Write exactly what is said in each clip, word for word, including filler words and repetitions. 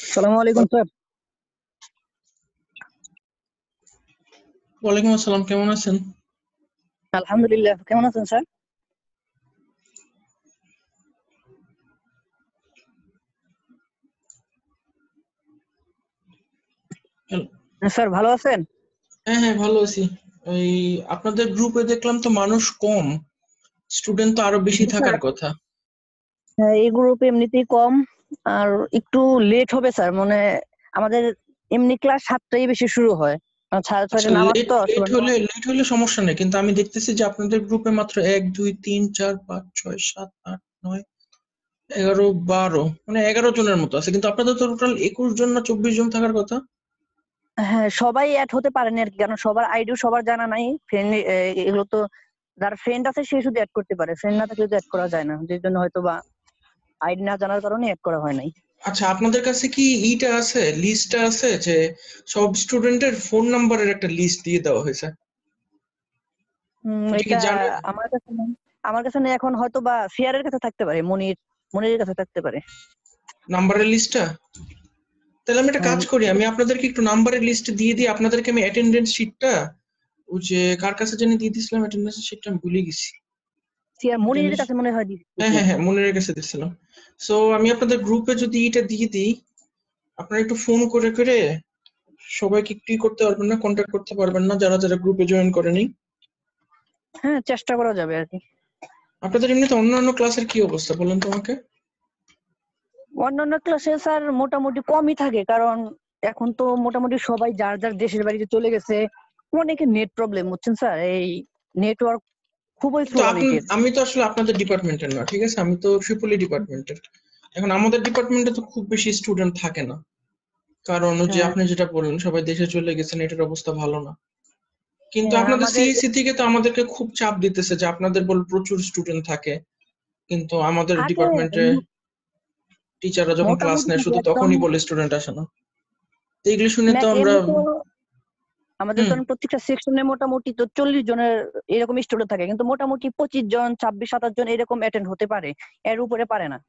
সালামু আলাইকুম স্যার। ওয়ালাইকুম আসসালাম, কেমন আছেন? আলহামদুলিল্লাহ, কেমন আছেন স্যার? স্যার ভালো আছেন? হ্যাঁ হ্যাঁ ভালো আছি। ওই আপনাদের গ্রুপে দেখলাম তো মানুষ কম, স্টুডেন্ট তো আরো বেশি থাকার কথা। হ্যাঁ, এই গ্রুপে এমনিতেই কম, আর একটু লেট হবে স্যার। মানে আমাদের এমনি ক্লাস সাতটায় বেশি শুরু হয়, আর সাড়ে আচ্ছা, ছয়টা নামাজ লেট তো লেট সবার হলে নামাজ। লেট হলে সমস্যা নেই, কিন্তু আমি দেখতেছি যে আপনাদের গ্রুপে মাত্র এক দুই তিন চার পাঁচ ছয় সাত আট নয় এগারো বারো, মানে এগারো জনের মতো আছে, কিন্তু আপনাদের তো টোটাল একুশ জন না চব্বিশ জন থাকার কথা। হ্যাঁ, সবাই অ্যাড হতে পারেনি আর কি, কারণ সবার আইডিও সবার জানা নাই। ফ্রেন্ড এগুলো তো যার ফ্রেন্ড আছে সে শুধু অ্যাড করতে পারে, ফ্রেন্ড না থাকলে তো অ্যাড করা যায় না, যে জন্য হয়তো বা আইডি না জানার কারণে অ্যাড করা হয় নাই। আচ্ছা, আপনাদের কাছে কি ইটা আছে, লিস্টটা আছে যে সব স্টুডেন্টের ফোন নাম্বারের একটা লিস্ট দিয়ে দেওয়া হয়েছে? হম, এটা কি এটা জানেন? আমার কাছে নেই। আমার কাছে নেই এখন, হয়তো বা সিয়ারের কাছে থাকতে পারে, মনির মনিরের কাছে থাকতে পারে। নাম্বারের লিস্টটা? তাহলে আমি একটা কাজ করি, আমি আপনাদেরকে একটু নাম্বারের লিস্ট দিয়ে দিই, আপনাদেরকে আমি অ্যাটেন্ডেন্স শিটটা ওই যে কার কাছে জানি দিয়ে দিয়েছিলাম, অ্যাটেন্ডেন্স শিটটা আমি ভুলে গেছি। সিয়ার মনিরের কাছে মনে হয় হ্যাঁ দিয়েছে। হ্যাঁ হ্যাঁ মনিরের কাছে দিয়েছিলাম। সো আমি আপনাদের গ্রুপে যদি এটা দিয়ে দিই, আপনারা একটু ফোন করে করে সবাইকে কি করতে পারবেন না, কন্ট্যাক্ট করতে পারবেন না যারা যারা গ্রুপে জয়েন করেনি? হ্যাঁ, চেষ্টা করা যাবে আর কি। আপনাদের এমনিতে অন্যান্য ক্লাসের কি অবস্থা বলেন তো আমাকে? অন্যান্য ক্লাসে স্যার মোটামুটি কমই থাকে, কারণ এখন তো মোটামুটি সবাই যার যার দেশের বাড়িতে চলে গেছে। অনেকে নেট প্রবলেম, বুঝছেন স্যার, এই নেটওয়ার্ক খুবই কিন্তু স্লো আপনি, কোয়ালিটির। আমি তো আসলে আপনাদের ডিপার্টমেন্টের না, ঠিক আছে, আমি তো ট্রিপলি ডিপার্টমেন্টের। এখন আমাদের ডিপার্টমেন্টে তো খুব বেশি স্টুডেন্ট থাকে না, কারণ ওই যে হ্যাঁ, আপনি যেটা বললেন সবাই দেশে চলে গেছেন, এটার অবস্থা ভালো না। কিন্তু হ্যাঁ, আপনাদের আমাদের সিএসসি থেকে তো আমাদেরকে খুব চাপ দিতেছে যে আপনাদের বল প্রচুর স্টুডেন্ট থাকে, কিন্তু আমাদের থাকে ডিপার্টমেন্টে টিচাররা যখন ক্লাস মোটামুটি নেয় থাকে শুধু একদম। তখনই বলে স্টুডেন্ট আসে না। তো এগুলো শুনে তো ম্যাক আমরা এমনি তো আমাদের হুম। তো প্রত্যেকটা সেকশনে মোটামুটি তো চল্লিশ জনের এরকম স্টুডেন্ট থাকে, কিন্তু মোটামুটি পঁচিশ জন ছাব্বিশ সাতাশ জন এরকম অ্যাটেন্ড হতে পারে, এর উপরে পারে না।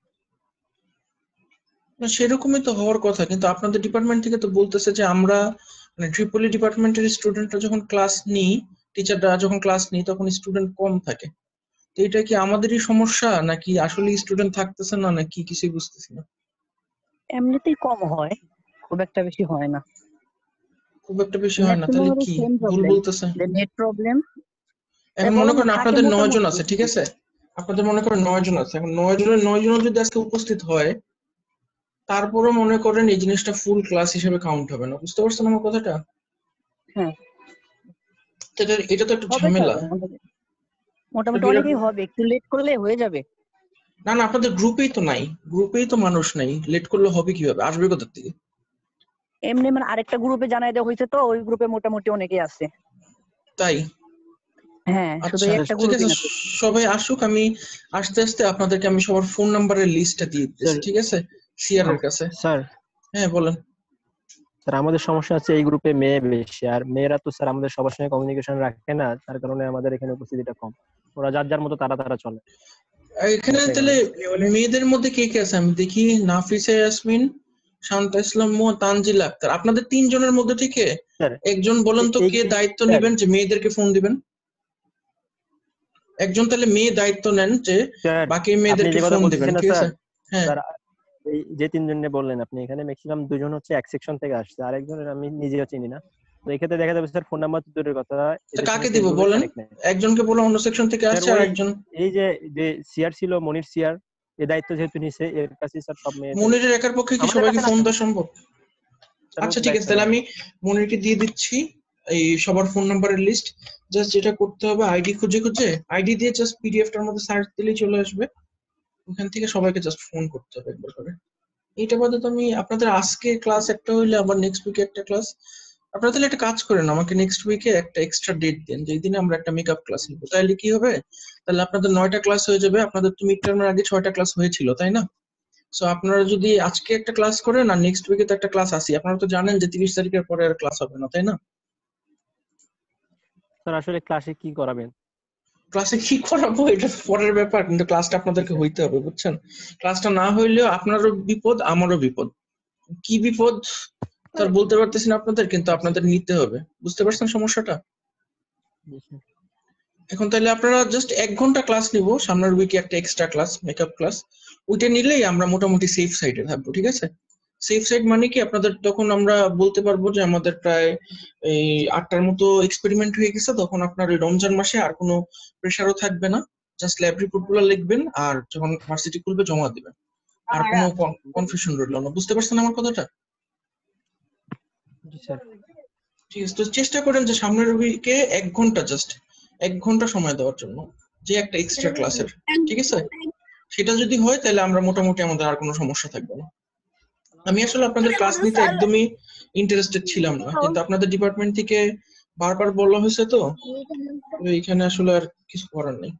না, সেরকমই তো হওয়ার কথা, কিন্তু আপনাদের ডিপার্টমেন্ট থেকে তো বলতেছে যে আমরা মানে ট্রিপলি ডিপার্টমেন্টের স্টুডেন্টরা যখন ক্লাস নিই, টিচাররা যখন ক্লাস নিই তখন স্টুডেন্ট কম থাকে। তো এটা কি আমাদেরই সমস্যা নাকি আসলে স্টুডেন্ট থাকতেছে না, নাকি কিছুই বুঝতেছি না। এমনিতেই কম হয়, খুব একটা বেশি হয় না। খুব একটা বেশি হয় না, তাহলে ম্যাক্সিমাম কি সেম ভুল প্রবলেম, বলতেছে? Net problem. এখন মনে বরং করেন থাকে আপনাদের নয় জন মোটামুটি। আছে, ঠিক আছে, আপনাদের মনে করেন নয় জন আছে, এখন নয় জনের নয় জন যদি আজকে উপস্থিত হয়, তারপরও মনে করেন এই জিনিসটা ফুল ক্লাস হিসেবে কাউন্ট হবে না, বুঝতে পারছেন আমার কথাটা? হ্যাঁ, তো এটা এটা তো একটু হবে স্যার, ঝামেলা। এটা মোটামুটি বিরাট। অনেকেই হবে, একটু লেট করলে হয়ে যাবে। না না, আপনাদের গ্রুপেই তো নাই, গ্রুপেই তো মানুষ নাই, লেট করলে হবে কিভাবে, আসবে কোথা থেকে? এমনি মানে আরেকটা গ্রুপে জানাই দেওয়া হয়েছে, তো ওই গ্রুপে মোটামুটি অনেকেই আছে। তাই? হ্যাঁ, শুধু আচ্ছা একটা ঠিক গ্রুপই আছে, না। সবাই আসুক, আমি আস্তে আস্তে আপনাদেরকে আমি সবার ফোন নাম্বারের লিস্টটা দিয়ে দিতেছি, স্যার ঠিক আছে, সিআর এর কাছে। স্যার হ্যাঁ বলেন। স্যার আমাদের সমস্যা হচ্ছে এই গ্রুপে মেয়ে বেশি, আর মেয়েরা তো স্যার আমাদের সবার সঙ্গে কমিউনিকেশন রাখে না, তার কারণে আমাদের এখানে উপস্থিতিটা কম। ওরা যার যার মতো তারা তারা চলে এখানে সমস্যা তাহলে এখানে। মেয়েদের মধ্যে কে কে আছে আমি দেখি। নাফিসা ইয়াসমিন, শান্তা ইসলাম মো, তানজিলা আক্তার, আপনাদের তিনজনের মধ্যে থেকে স্যার একজন বলেন তো এই কে দায়িত্ব স্যার নেবেন যে মেয়েদেরকে ফোন দিবেন। একজন তাহলে মেয়ে দায়িত্ব নেন যে স্যার বাকি আপনি মেয়েদেরকে যে কথা ফোন দিবেন, বলতেছেন না ঠিক আছে? স্যার, হ্যাঁ। স্যার এই যে তিনজনে বললেন আপনি, এখানে ম্যাক্সিমাম দুজন হচ্ছে এক সেকশন থেকে আসছে, আরেকজনের আমি নিজেও চিনি না। তো এই ক্ষেত্রে দেখা যাবে স্যার ফোন নাম্বার তো দূরের কথা, তা এদের কাকে সঙ্গে দিব ফেসবুকে বলেন? কানেক্ট নেই। একজনকে বলে অন্য সেকশন থেকে স্যার আসছে, আর ওই একজন এই যে যে সিআর ছিল মনির সিআর, এই দায়িত্ব যেহেতু নিছে এর কাছে স্যার সব মেয়েদের। মনিরের একার পক্ষে কি আমাদের সবাইকে কাছে না ফোন স্যার, দেওয়া সম্ভব? স্যার ও আচ্ছা তো ঠিক আছে, দায়িত্ব তাহলে নেয়। আমি মনিরকে দিয়ে দিচ্ছি এই সবার ফোন নাম্বারের লিস্ট। জাস্ট যেটা করতে হবে, আইডি খুঁজে খুঁজে আইডি দিয়ে জাস্ট পিডিএফটার মধ্যে সার্চ দিলেই চলে আসবে, ওখান থেকে সবাইকে জাস্ট ফোন করতে হবে একবার করে। এটা বাদে তো আমি আপনাদের আজকে ক্লাস একটা হইলে আবার নেক্সট উইকে একটা ক্লাস, আপনারা তাহলে একটা কাজ করেন, আমাকে নেক্সট উইকে একটা এক্সট্রা ডেট দিন যেই দিনে আমরা একটা মেকআপ ক্লাস নিব, তাহলে কি হবে, তাহলে আপনাদের নয়টা ক্লাস হয়ে যাবে। আপনাদের তো মিড টার্মের আগে ছয়টা ক্লাস হয়েছিল, তাই না? সো আপনারা যদি আজকে একটা ক্লাস করেন আর নেক্সট উইকে তো একটা ক্লাস আসি, আপনারা তো জানেন যে তিরিশ তারিখের পরে আর ক্লাস হবে না, তাই না? স্যার আসলে ক্লাসে কি করাবেন? ক্লাসে কি করাবো এটা পরের ব্যাপার, কিন্তু ক্লাসটা আপনাদেরকে হইতে হবে, বুঝছেন? ক্লাসটা না হইলেও আপনারও বিপদ আমারও বিপদ, কি বিপদ স্যার বলতে পারতেছি না আপনাদের, কিন্তু আপনাদের নিতে হবে। বুঝতে পারছেন সমস্যাটা? এখন তাহলে আপনারা জাস্ট এক ঘন্টা ক্লাস নিব সামনের উইকে, একটা এক্সট্রা ক্লাস, মেকআপ ক্লাস। ওইটা নিলেই আমরা মোটামুটি সেফ সাইডে থাকবো, ঠিক আছে? সেফ সাইড মানে কি, আপনাদের তখন আমরা বলতে পারবো যে আমাদের প্রায় এই আটটার মতো এক্সপেরিমেন্ট হয়ে গেছে, তখন আপনার ওই রমজান মাসে আর কোনো প্রেশারও থাকবে না। জাস্ট ল্যাব রিপোর্ট গুলো লিখবেন আর যখন ভার্সিটি খুলবে জমা দিবেন, আর কোনো কনফিউশন রইল না। বুঝতে পারছেন আমার কথাটা? জি স্যার। ঠিক আছে, তো চেষ্টা করেন যে সামনের উইকে এক ঘন্টা, জাস্ট এক ঘন্টা সময় দেওয়ার জন্য, যে একটা এক্সট্রা ক্লাসের, ঠিক আছে? সেটা যদি হয় তাহলে আমরা মোটামুটি আমাদের আর কোনো সমস্যা থাকবে না। আমি আসলে আপনাদের ক্লাস নিতে একদমই ইন্টারেস্টেড ছিলাম না, কিন্তু আপনাদের ডিপার্টমেন্ট থেকে বারবার বলা হয়েছে, তো এইখানে আসলে আর কিছু করার নেই।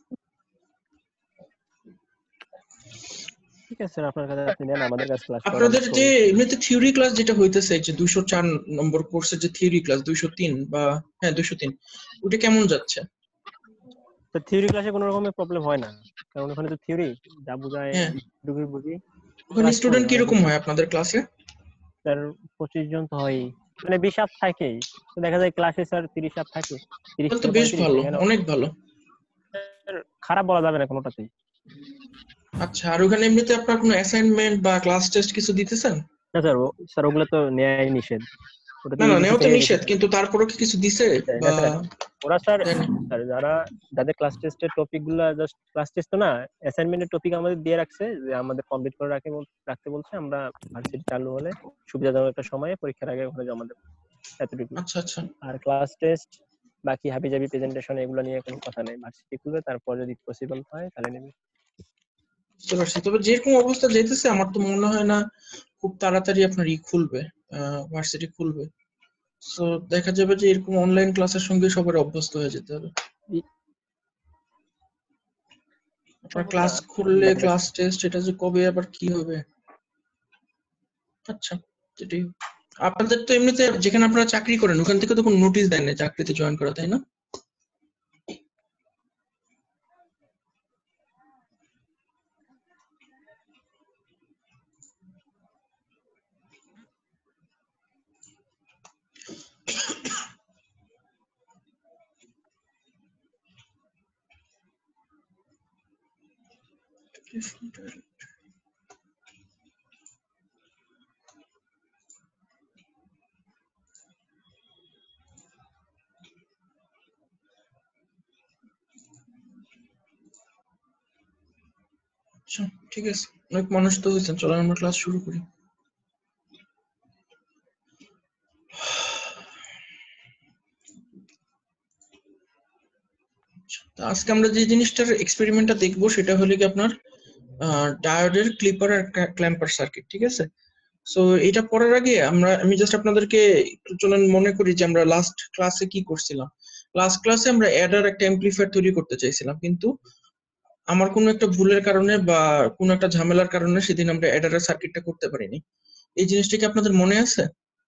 ঠিক আছে স্যার, আপনার কাছে আপনি নেন, আমাদের কাছে ক্লাস করান। আপনাদের যে এমনিতে থিওরি ক্লাস যেটা হইতেছে, যে দুইশো চার নম্বর কোর্সের যে থিওরি ক্লাস দুইশো তিন বা হ্যাঁ দুইশো তিন, ওটা কেমন যাচ্ছে? তো থিওরি ক্লাসে কোনো রকমের প্রবলেম হয় না, কারণ ওখানে তো থিওরি যা বোঝায় হ্যাঁ, ডুবি বুঝি। ওখানে স্টুডেন্ট কিরকম হয় আপনাদের ক্লাসে? স্যার পঁচিশ জন তো হয়, মানে বিশ আপ থাকেই, তো দেখা যায় ক্লাসে স্যার তিরিশ আপ থাকে। তিরিশ তো বেশ ভালো, অনেক ভালো। খারাপ বলা যাবে না কোনোটাতেই। আচ্ছা, আর ওখানে এমনিতে আপনার কোনো অ্যাসাইনমেন্ট বা ক্লাস টেস্ট কিছু দিতেছেন? না স্যার, স্যার ওগুলো তো নেয়াই নিষেধ। না না, নেওয়া তো নিষেধ, কিন্তু তারপরেও কি কিছু দিছে? বা ওরা স্যার স্যার যারা যাদের ক্লাস টেস্টের টপিক গুলা জাস্ট ক্লাস টেস্ট তো না, অ্যাসাইনমেন্টের টপিক আমাদের দিয়ে রাখছে, যে আমাদের কমপ্লিট করে রাখে রাখতে বলছে। আমরা ভার্সিটি চালু হলে সুবিধাজনক একটা সময়ে পরীক্ষার আগে ওখানে জমা দেব, এতটুকু। আচ্ছা আচ্ছা। আর ক্লাস টেস্ট বাকি হাবিজাবি প্রেজেন্টেশন এগুলো নিয়ে কোনো কথা নেই, ভার্সিটি খুলবে তারপর যদি পসিবল হয় তাহলে নেবে। বুঝতে পারছি, তবে যেরকম অবস্থা যেতেছে আমার তো মনে হয় না খুব তাড়াতাড়ি আপনার ই খুলবে, ভার্সিটি খুলবে। সো দেখা যাবে যে এরকম অনলাইন ক্লাসের সঙ্গে সবার অভ্যস্ত হয়ে যেতে হবে। আপনার ক্লাস খুললে ক্লাস টেস্ট, এটা যে কবে আবার কি হবে। আচ্ছা, যেটাই আপনাদের তো এমনিতে যেখানে আপনারা চাকরি করেন ওখান থেকে তো কোনো নোটিশ দেন না চাকরিতে জয়েন করা, তাই না? আচ্ছা ঠিক আছে, অনেক মানুষ তো হয়েছেন, চলো আমরা ক্লাস শুরু করি। আজকে আমরা যে জিনিসটার এক্সপেরিমেন্টটা দেখবো সেটা হলো কি আপনার ডায়োডের ক্লিপার আর ক্ল্যাম্পার সার্কিট, ঠিক আছে? সো এটা পড়ার আগে আমরা আমি জাস্ট আপনাদেরকে চলেন মনে করি যে আমরা লাস্ট ক্লাসে কি করছিলাম। লাস্ট ক্লাসে আমরা অ্যাডার একটা অ্যাম্পলিফায়ার তৈরি করতে চাইছিলাম, কিন্তু আমার কোনো একটা ভুলের কারণে বা কোনো একটা ঝামেলার কারণে সেদিন আমরা অ্যাডারের সার্কিটটা করতে পারিনি। এই জিনিসটা কি আপনাদের মনে আছে?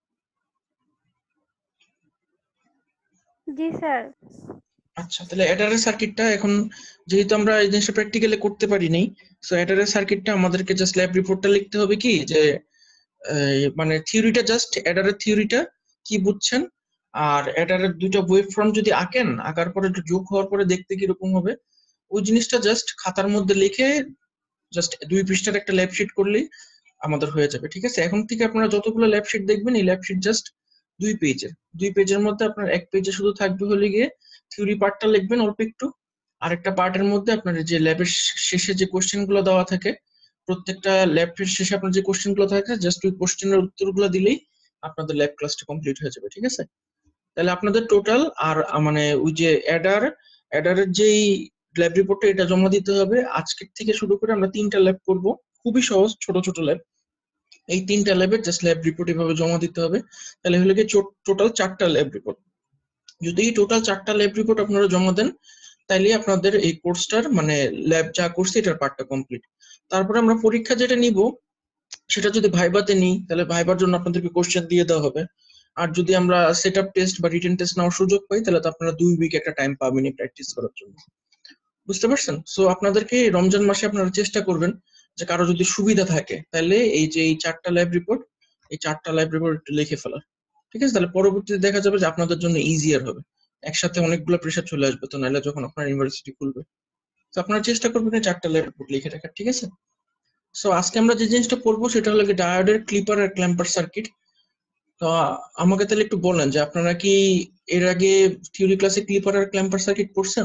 জি স্যার। আচ্ছা, তাহলে অ্যাডারের সার্কিটটা এখন যেহেতু আমরা এই জিনিসটা প্র্যাকটিক্যালি করতে পারিনি, সো অ্যাডারের সার্কিটটা আমাদেরকে জাস্ট ল্যাব রিপোর্টটা লিখতে হবে কি যে মানে থিওরিটা, জাস্ট অ্যাডারের থিওরিটা কি বুঝছেন, আর অ্যাডারের দুইটা ওয়েভ ফর্ম যদি আঁকেন, আঁকার পরে একটু যোগ হওয়ার পরে দেখতে কিরকম হবে ওই জিনিসটা জাস্ট খাতার মধ্যে লিখে জাস্ট দুই পৃষ্ঠার একটা ল্যাব শিট করলেই আমাদের হয়ে যাবে, ঠিক আছে? এখন থেকে আপনারা যতগুলো ল্যাব শিট দেখবেন এই ল্যাব শিট জাস্ট দুই পেজের, দুই পেজের মধ্যে আপনার এক পেজে শুধু থাকবে হলে গিয়ে থিওরি পার্টটা লিখবেন অল্প একটু, আর একটা পার্টের মধ্যে আপনার যে ল্যাবের শেষে যে কোশ্চেন গুলো দেওয়া থাকে, প্রত্যেকটা ল্যাবের শেষে আপনার যে কোশ্চেন গুলো থাকে জাস্ট ওই কোশ্চেনের উত্তরগুলো দিলেই আপনাদের ল্যাব ক্লাসটা কমপ্লিট হয়ে যাবে, ঠিক আছে? তাহলে আপনাদের টোটাল আর মানে ওই যে অ্যাডার অ্যাডারের যেই ল্যাব রিপোর্টটা এটা জমা দিতে হবে। আজকের থেকে শুরু করে আমরা তিনটা ল্যাব করব, খুবই সহজ ছোট ছোট ল্যাব। এই তিনটা ল্যাবের জাস্ট ল্যাব রিপোর্ট এভাবে জমা দিতে হবে, তাহলে হলো কি টোটাল চারটা ল্যাব রিপোর্ট। যদি টোটাল চারটা ল্যাব রিপোর্ট আপনারা জমা দেন তাইলে আপনাদের এই কোর্সটার মানে ল্যাব যা করছে এটার পার্টটা কমপ্লিট। তারপরে আমরা পরীক্ষা যেটা নিব সেটা যদি ভাইবাতে নিই তাহলে ভাইবার জন্য আপনাদেরকে কোশ্চেন দিয়ে দেওয়া হবে, আর যদি আমরা সেটআপ টেস্ট বা রিটেন টেস্ট নেওয়ার সুযোগ পাই তাহলে তো আপনারা দুই উইক একটা টাইম পাবেন প্র্যাকটিস করার জন্য। বুঝতে পারছেন? সো আপনাদেরকে রমজান মাসে আপনারা চেষ্টা করবেন যে কারো যদি সুবিধা থাকে তাহলে এই যে এই চারটা ল্যাব রিপোর্ট এই চারটা লাইব্রেরি একটু লিখে ফেলার, ঠিক আছে? তাহলে পরবর্তীতে দেখা যাবে যে আপনাদের জন্য ইজিয়ার হবে, একসাথে অনেকগুলো প্রেশার চলে আসবে তো, নাহলে যখন আপনার ইউনিভার্সিটি খুলবে। তো আপনারা চেষ্টা করবেন এই চারটা লাইব্রেরি লিখে রাখার, ঠিক আছে? সো আজকে আমরা যে জিনিসটা পড়বো সেটা হলো ডায়োডের ক্লিপার আর ক্ল্যাম্পার সার্কিট। তো আমাকে তাহলে একটু বলেন যে আপনারা কি এর আগে থিওরি ক্লাসে ক্লিপার আর ক্ল্যাম্পার সার্কিট পড়ছেন?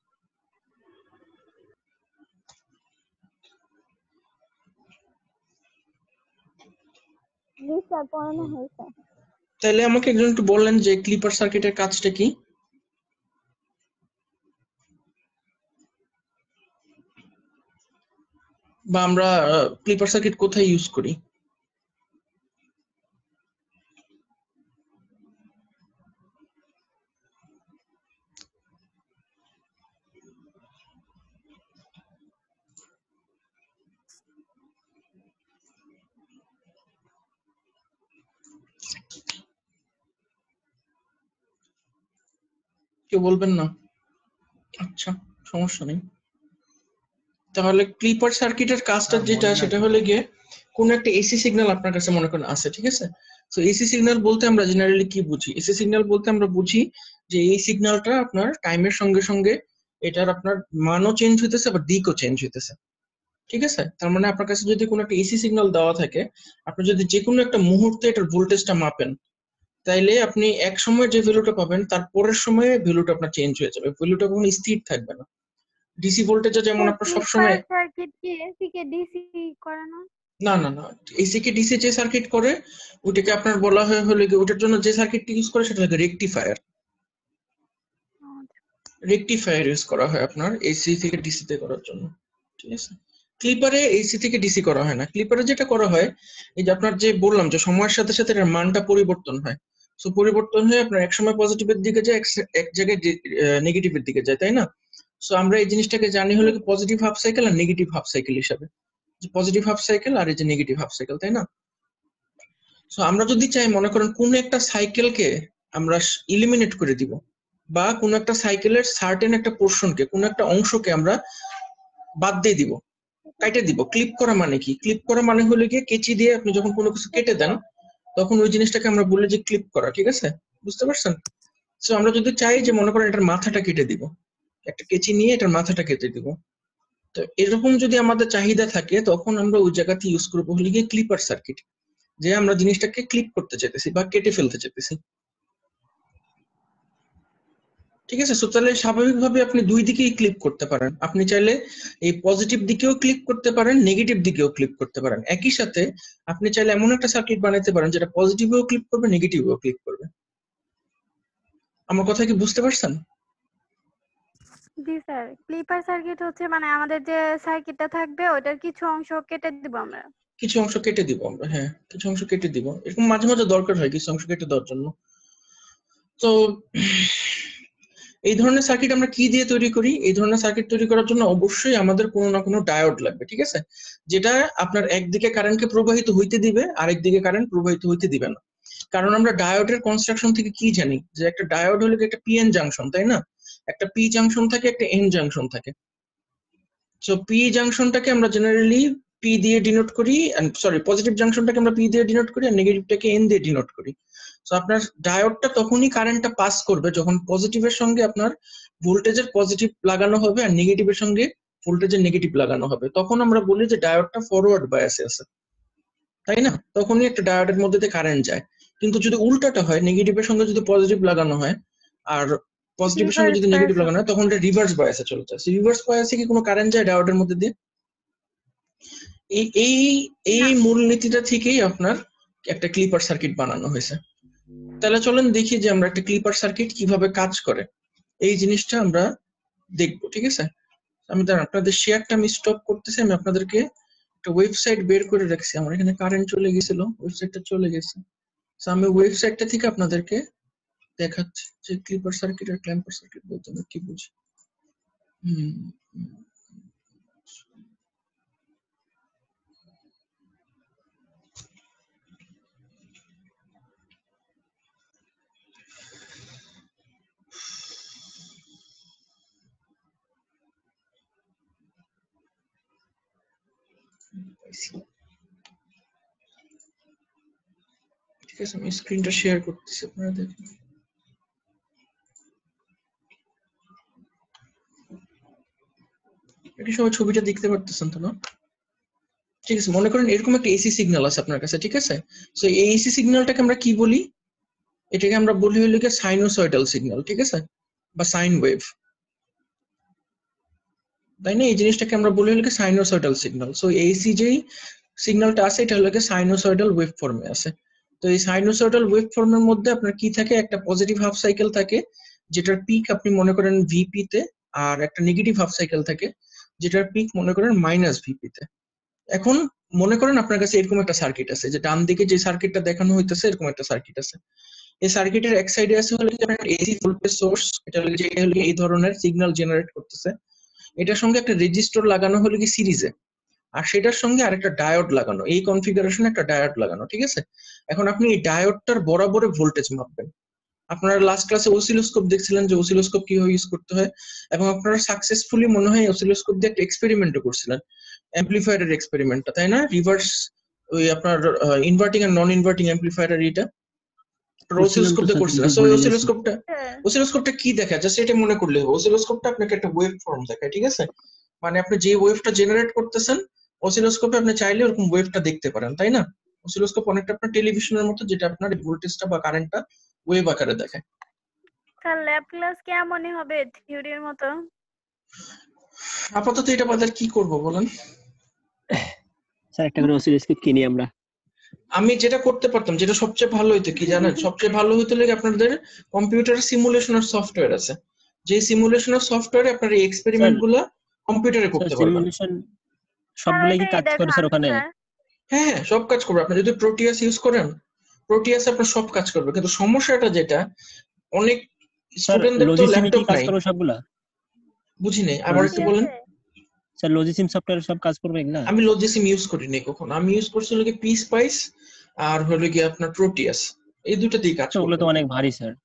জি স্যার, পড়ানো হয়েছে। তাহলে আমাকে একজন একটু বললেন যে ক্লিপার সার্কিটের কাজটা কি? বা আমরা ক্লিপার সার্কিট কোথায় ইউজ করি? কেউ বলবেন না? আচ্ছা, সমস্যা নেই। তাহলে ক্লিপার সার্কিটের কাজটা যেটা সেটা হলে গিয়ে কোন একটা এসি সিগন্যাল আপনার কাছে মনে করেন আছে, ঠিক আছে? তো এসি সিগন্যাল বলতে আমরা জেনারেলি কি বুঝি? এসি সিগন্যাল বলতে আমরা বুঝি যে এই সিগন্যালটা আপনার টাইমের সঙ্গে সঙ্গে এটার আপনার মানও চেঞ্জ হইতেছে, আবার দিকও চেঞ্জ হইতেছে, ঠিক আছে? তার মানে আপনার কাছে যদি কোনো একটা এসি সিগন্যাল দেওয়া থাকে, আপনি যদি যে কোনো একটা মুহূর্তে এটার ভোল্টেজটা মাপেন, তাইলে আপনি এক সময় যে ভ্যালুটা পাবেন তার পরের সময়ে ভ্যালুটা আপনার চেঞ্জ হয়ে যাবে, ভ্যালুটা কখনো স্থির থাকবে না। ডিসি ভোল্টেজে যেমন আপনার সবসময় সার্কিট কি এসি কে ডিসি করে না? না না না এসি কে ডিসি যে সার্কিট করে ওটাকে আপনার বলা হয় হলো কি, ওটার জন্য যে সার্কিটটি ইউজ করে সেটা হলো রেকটিফায়ার। রেকটিফায়ার ইউজ করা হয় আপনার এসি থেকে ডিসি তে করার জন্য, ঠিক আছে? ক্লিপারে এসি থেকে ডিসি করা হয় না। ক্লিপারে যেটা করা হয়, এই যে আপনার যে বললাম যে সময়ের সাথে সাথে এর মানটা পরিবর্তন হয়। সো পরিবর্তন হয়ে আপনার এক সময় পজিটিভের দিকে যায়, এক- এক জায়গায় নেগেটিভের দিকে যায়, তাই না? সো আমরা এই জিনিসটাকে জানি হলো কি পজিটিভ হাফ সাইকেল আর নেগেটিভ হাফ সাইকেল হিসাবে, যে পজিটিভ হাফ সাইকেল আর এই যে নেগেটিভ হাফ সাইকেল, তাই না? সো আমরা যদি চাই মনে করেন কোন একটা সাইকেলকে আমরা ইলিমিনেট করে দিব, বা কোন একটা সাইকেলের সার্টেন একটা পোর্শনকে, কোন একটা অংশকে আমরা বাদ দিয়ে দিব, কেটে দিব। ক্লিপ করা মানে কি? ক্লিপ করা মানে হলো গিয়ে কেচি দিয়ে আপনি যখন কোনো কিছু কেটে দেন তখন ওই জিনিসটাকে আমরা বলি যে ক্লিপ করা, ঠিক আছে? বুঝতে পারছেন? সো আমরা যদি চাই যে মনে করেন এটার মাথাটা কেটে দিব, একটা কেচি নিয়ে এটার মাথাটা কেটে দিব, তো এরকম যদি আমাদের চাহিদা থাকে তখন আমরা ওই জায়গাতে ইউজ করবো হলে গিয়ে ক্লিপার সার্কিট, যে আমরা জিনিসটাকে ক্লিপ করতে চাইতেছি বা কেটে ফেলতে চাইতেছি, ঠিক আছে? সো তাহলে স্বাভাবিকভাবে আপনি দুই দিকেই ক্লিক করতে পারেন। আপনি চাইলে এই পজিটিভ দিকেও ক্লিক করতে পারেন, নেগেটিভ দিকেও ক্লিক করতে পারেন। একই সাথে আপনি চাইলে এমন একটা সার্কিট বানাতে পারেন যেটা পজিটিভেও ক্লিক করবে, নেগেটিভেও ক্লিক করবে। আমার কথা কি বুঝতে পারছেন? জি স্যার, ক্লিপার সার্কিট হচ্ছে মানে আমাদের যে সার্কিটটা থাকবে ওটার কিছু অংশ কেটে দিব আমরা। কিছু অংশ কেটে দিব আমরা, হ্যাঁ কিছু অংশ কেটে দিব, এরকম মাঝে মাঝে দরকার হয় কিছু অংশ কেটে দেওয়ার জন্য। তো এই ধরনের সার্কিট আমরা কি দিয়ে তৈরি করি? এই ধরনের সার্কিট তৈরি করার জন্য অবশ্যই আমাদের কোনো না কোনো ডায়োড লাগবে, ঠিক আছে? যেটা আপনার একদিকে কারেন্টকে প্রবাহিত হইতে দিবে, আরেকদিকে কারেন্ট প্রবাহিত হইতে দিবে না। কারণ আমরা ডায়োডের কনস্ট্রাকশন থেকে কি জানি যে একটা ডায়োড হলো একটা পিএন জাংশন, তাই না? একটা পি জাংশন থাকে, একটা এন জাংশন থাকে। সো পি জাংশনটাকে আমরা জেনারেলি পি দিয়ে ডিনোট করি, সরি পজিটিভ জাংশনটাকে আমরা পি দিয়ে ডিনোট করি আর নেগেটিভটাকে এন দিয়ে ডিনোট করি। সো আপনার ডায়োডটা তখনই কারেন্টটা পাস করবে যখন পজিটিভের সঙ্গে আপনার ভোল্টেজের পজিটিভ লাগানো হবে আর নেগেটিভের সঙ্গে ভোল্টেজের নেগেটিভ লাগানো হবে, তখন আমরা বলি যে ডায়োডটা ফরওয়ার্ড বায়াসে আছে, তাই না? তখনই একটা ডায়োডের মধ্যে দিয়ে কারেন্ট যায়। কিন্তু যদি উল্টাটা হয়, নেগেটিভের সঙ্গে যদি পজিটিভ লাগানো হয় আর পজিটিভের সঙ্গে যদি নেগেটিভ লাগানো হয়, তখন এটা রিভার্স বায়াসে চলে যায়। রিভার্স বায়াসে কি কোনো কারেন্ট যায় ডায়োডের মধ্যে দিয়ে? এই এই এই মূলনীতিটা থেকেই আপনার একটা ক্লিপার সার্কিট বানানো হয়েছে। তাহলে চলেন দেখি যে আমরা একটা ক্লিপার সার্কিট কিভাবে কাজ করে, এই জিনিসটা আমরা দেখবো, ঠিক আছে? আমি দাঁড়ান আপনাদের শেয়ারটা আমি স্টপ করতেছি, আমি আপনাদেরকে একটা ওয়েবসাইট বের করে রাখছি। আমার এখানে কারেন্ট চলে গেছিল, ওয়েবসাইটটা চলে গেছে। So, আমি ওয়েবসাইটটা থেকে আপনাদেরকে দেখাচ্ছি যে ক্লিপার সার্কিট আর ক্ল্যাম্পার সার্কিট বলতে আমরা কি বুঝি। হুম ঠিক আছে, আমি স্ক্রিনটা শেয়ার করতেছি, আপনারা দেখুন। এটা সবাই ছবিটা দেখতে পারতেছেন তো না? ঠিক আছে, মনে করেন এরকম একটা এসি সিগন্যাল আছে আপনার কাছে, ঠিক আছে? সো এই এসি সিগন্যালটাকে আমরা কি বলি? এটাকে আমরা বলি হলো কি সাইনোসয়েডাল সিগন্যাল, ঠিক আছে, বা সাইন ওয়েভ, তাই না? এই জিনিসটাকে আমরা বলি হলো কি সাইনোসয়েডাল সিগন্যাল। সো এসি যেই সিগন্যালটা আছে এটা হলো কি সাইনোসয়েডাল ওয়েভ ফর্মে আছে। তো এই সাইনোসয়েডাল ওয়েভ ফর্মের মধ্যে আপনার কি থাকে? একটা পজিটিভ হাফ সাইকেল থাকে যেটার পিক আপনি মনে করেন ভিপি তে, আর একটা নেগেটিভ হাফ সাইকেল থাকে যেটার পিক মনে করেন মাইনাস ভিপি তে। এখন মনে করেন আপনার কাছে এরকম একটা সার্কিট আছে, যে ডান দিকে যে সার্কিটটা দেখানো হইতেছে এরকম একটা সার্কিট আছে। এই সার্কিটের এক সাইডে আছে হলো এসি ভোল্টেজ সোর্স, এটা হলো যে হলো এই ধরনের সিগন্যাল জেনারেট করতেছে। এটার সঙ্গে একটা রেজিস্টর লাগানো হলো কি সিরিজে, আর সেটার সঙ্গে আরেকটা ডায়োড লাগানো, এই কনফিগারেশনে একটা ডায়োড লাগানো, ঠিক আছে? এখন আপনি এই ডায়োডটার বরাবরে ভোল্টেজ মাপবেন। আপনারা লাস্ট ক্লাসে অসিলোস্কোপ দেখছিলেন যে অসিলোস্কোপ কিভাবে ইউজ করতে হয়, এবং আপনারা সাকসেসফুলি মনে হয় অসিলোস্কোপ দিয়ে একটা এক্সপেরিমেন্টও করছিলেন, অ্যাম্পলিফায়ারের এক্সপেরিমেন্টটা, তাই না? রিভার্স ওই আপনার ইনভার্টিং আর নন ইনভার্টিং অ্যাম্পলিফায়ারের এটা অসিলোস্কোপ দিয়ে করছিলেন। সো অসিলোস্কোপটা অসিলোস্কোপটা কি দেখায় জাস্ট এটা মনে করলে হবে। অসিলোস্কোপটা আপনাকে একটা ওয়েভ ফর্ম দেখায়, ঠিক আছে? মানে আপনি যে ওয়েভটা জেনারেট করতেছেন অসিলোস্কোপে আপনি চাইলে ওরকম ওয়েভটা দেখতে পারেন, তাই না? অসিলোস্কোপ অনেকটা আপনার টেলিভিশনের মতো, যেটা আপনার ভোল্টেজটা বা কারেন্টটা ওয়েভ আকারে দেখায়। স্যার ল্যাব ক্লাস কেমনই হবে থিওরির মতো? আপাতত এটা বাদ আর কি করব বলেন? স্যার একটা করে অসিলোস্কোপ কিনি আমরা। আমি যেটা করতে পারতাম, যেটা সবচেয়ে ভালো হইতো কি জানেন? সবচেয়ে ভালো হইতো লাগে আপনাদের কম্পিউটার সিমুলেশনের সফটওয়্যার আছে, যে সিমুলেশনের সফটওয়্যারে আপনার এই এক্সপেরিমেন্ট গুলা কম্পিউটারে করতে পারবেন। সিমুলেশন সবগুলাই কি কাজ করে স্যার ওখানে? হ্যাঁ হ্যাঁ, সব কাজ করবে। আপনি যদি প্রোটিয়াস ইউজ করেন, প্রোটিয়াস আপনার সব কাজ করবে, কিন্তু সমস্যাটা যেটা অনেক স্টুডেন্টদের তো ল্যাপটপ নাই। সবগুলা বুঝি নাই, আবার একটু বলেন। স্যার লজিসিম সফটওয়্যার সব কাজ করবে না? আমি লজিসিম ইউজ করি নাই কখনো, আমি ইউজ করছি হলো কি পি স্পাইস আর হলো কি আপনার প্রোটিয়াস, এই দুটোতেই কাজ করবে। ওগুলো তো অনেক ভারী স্যার।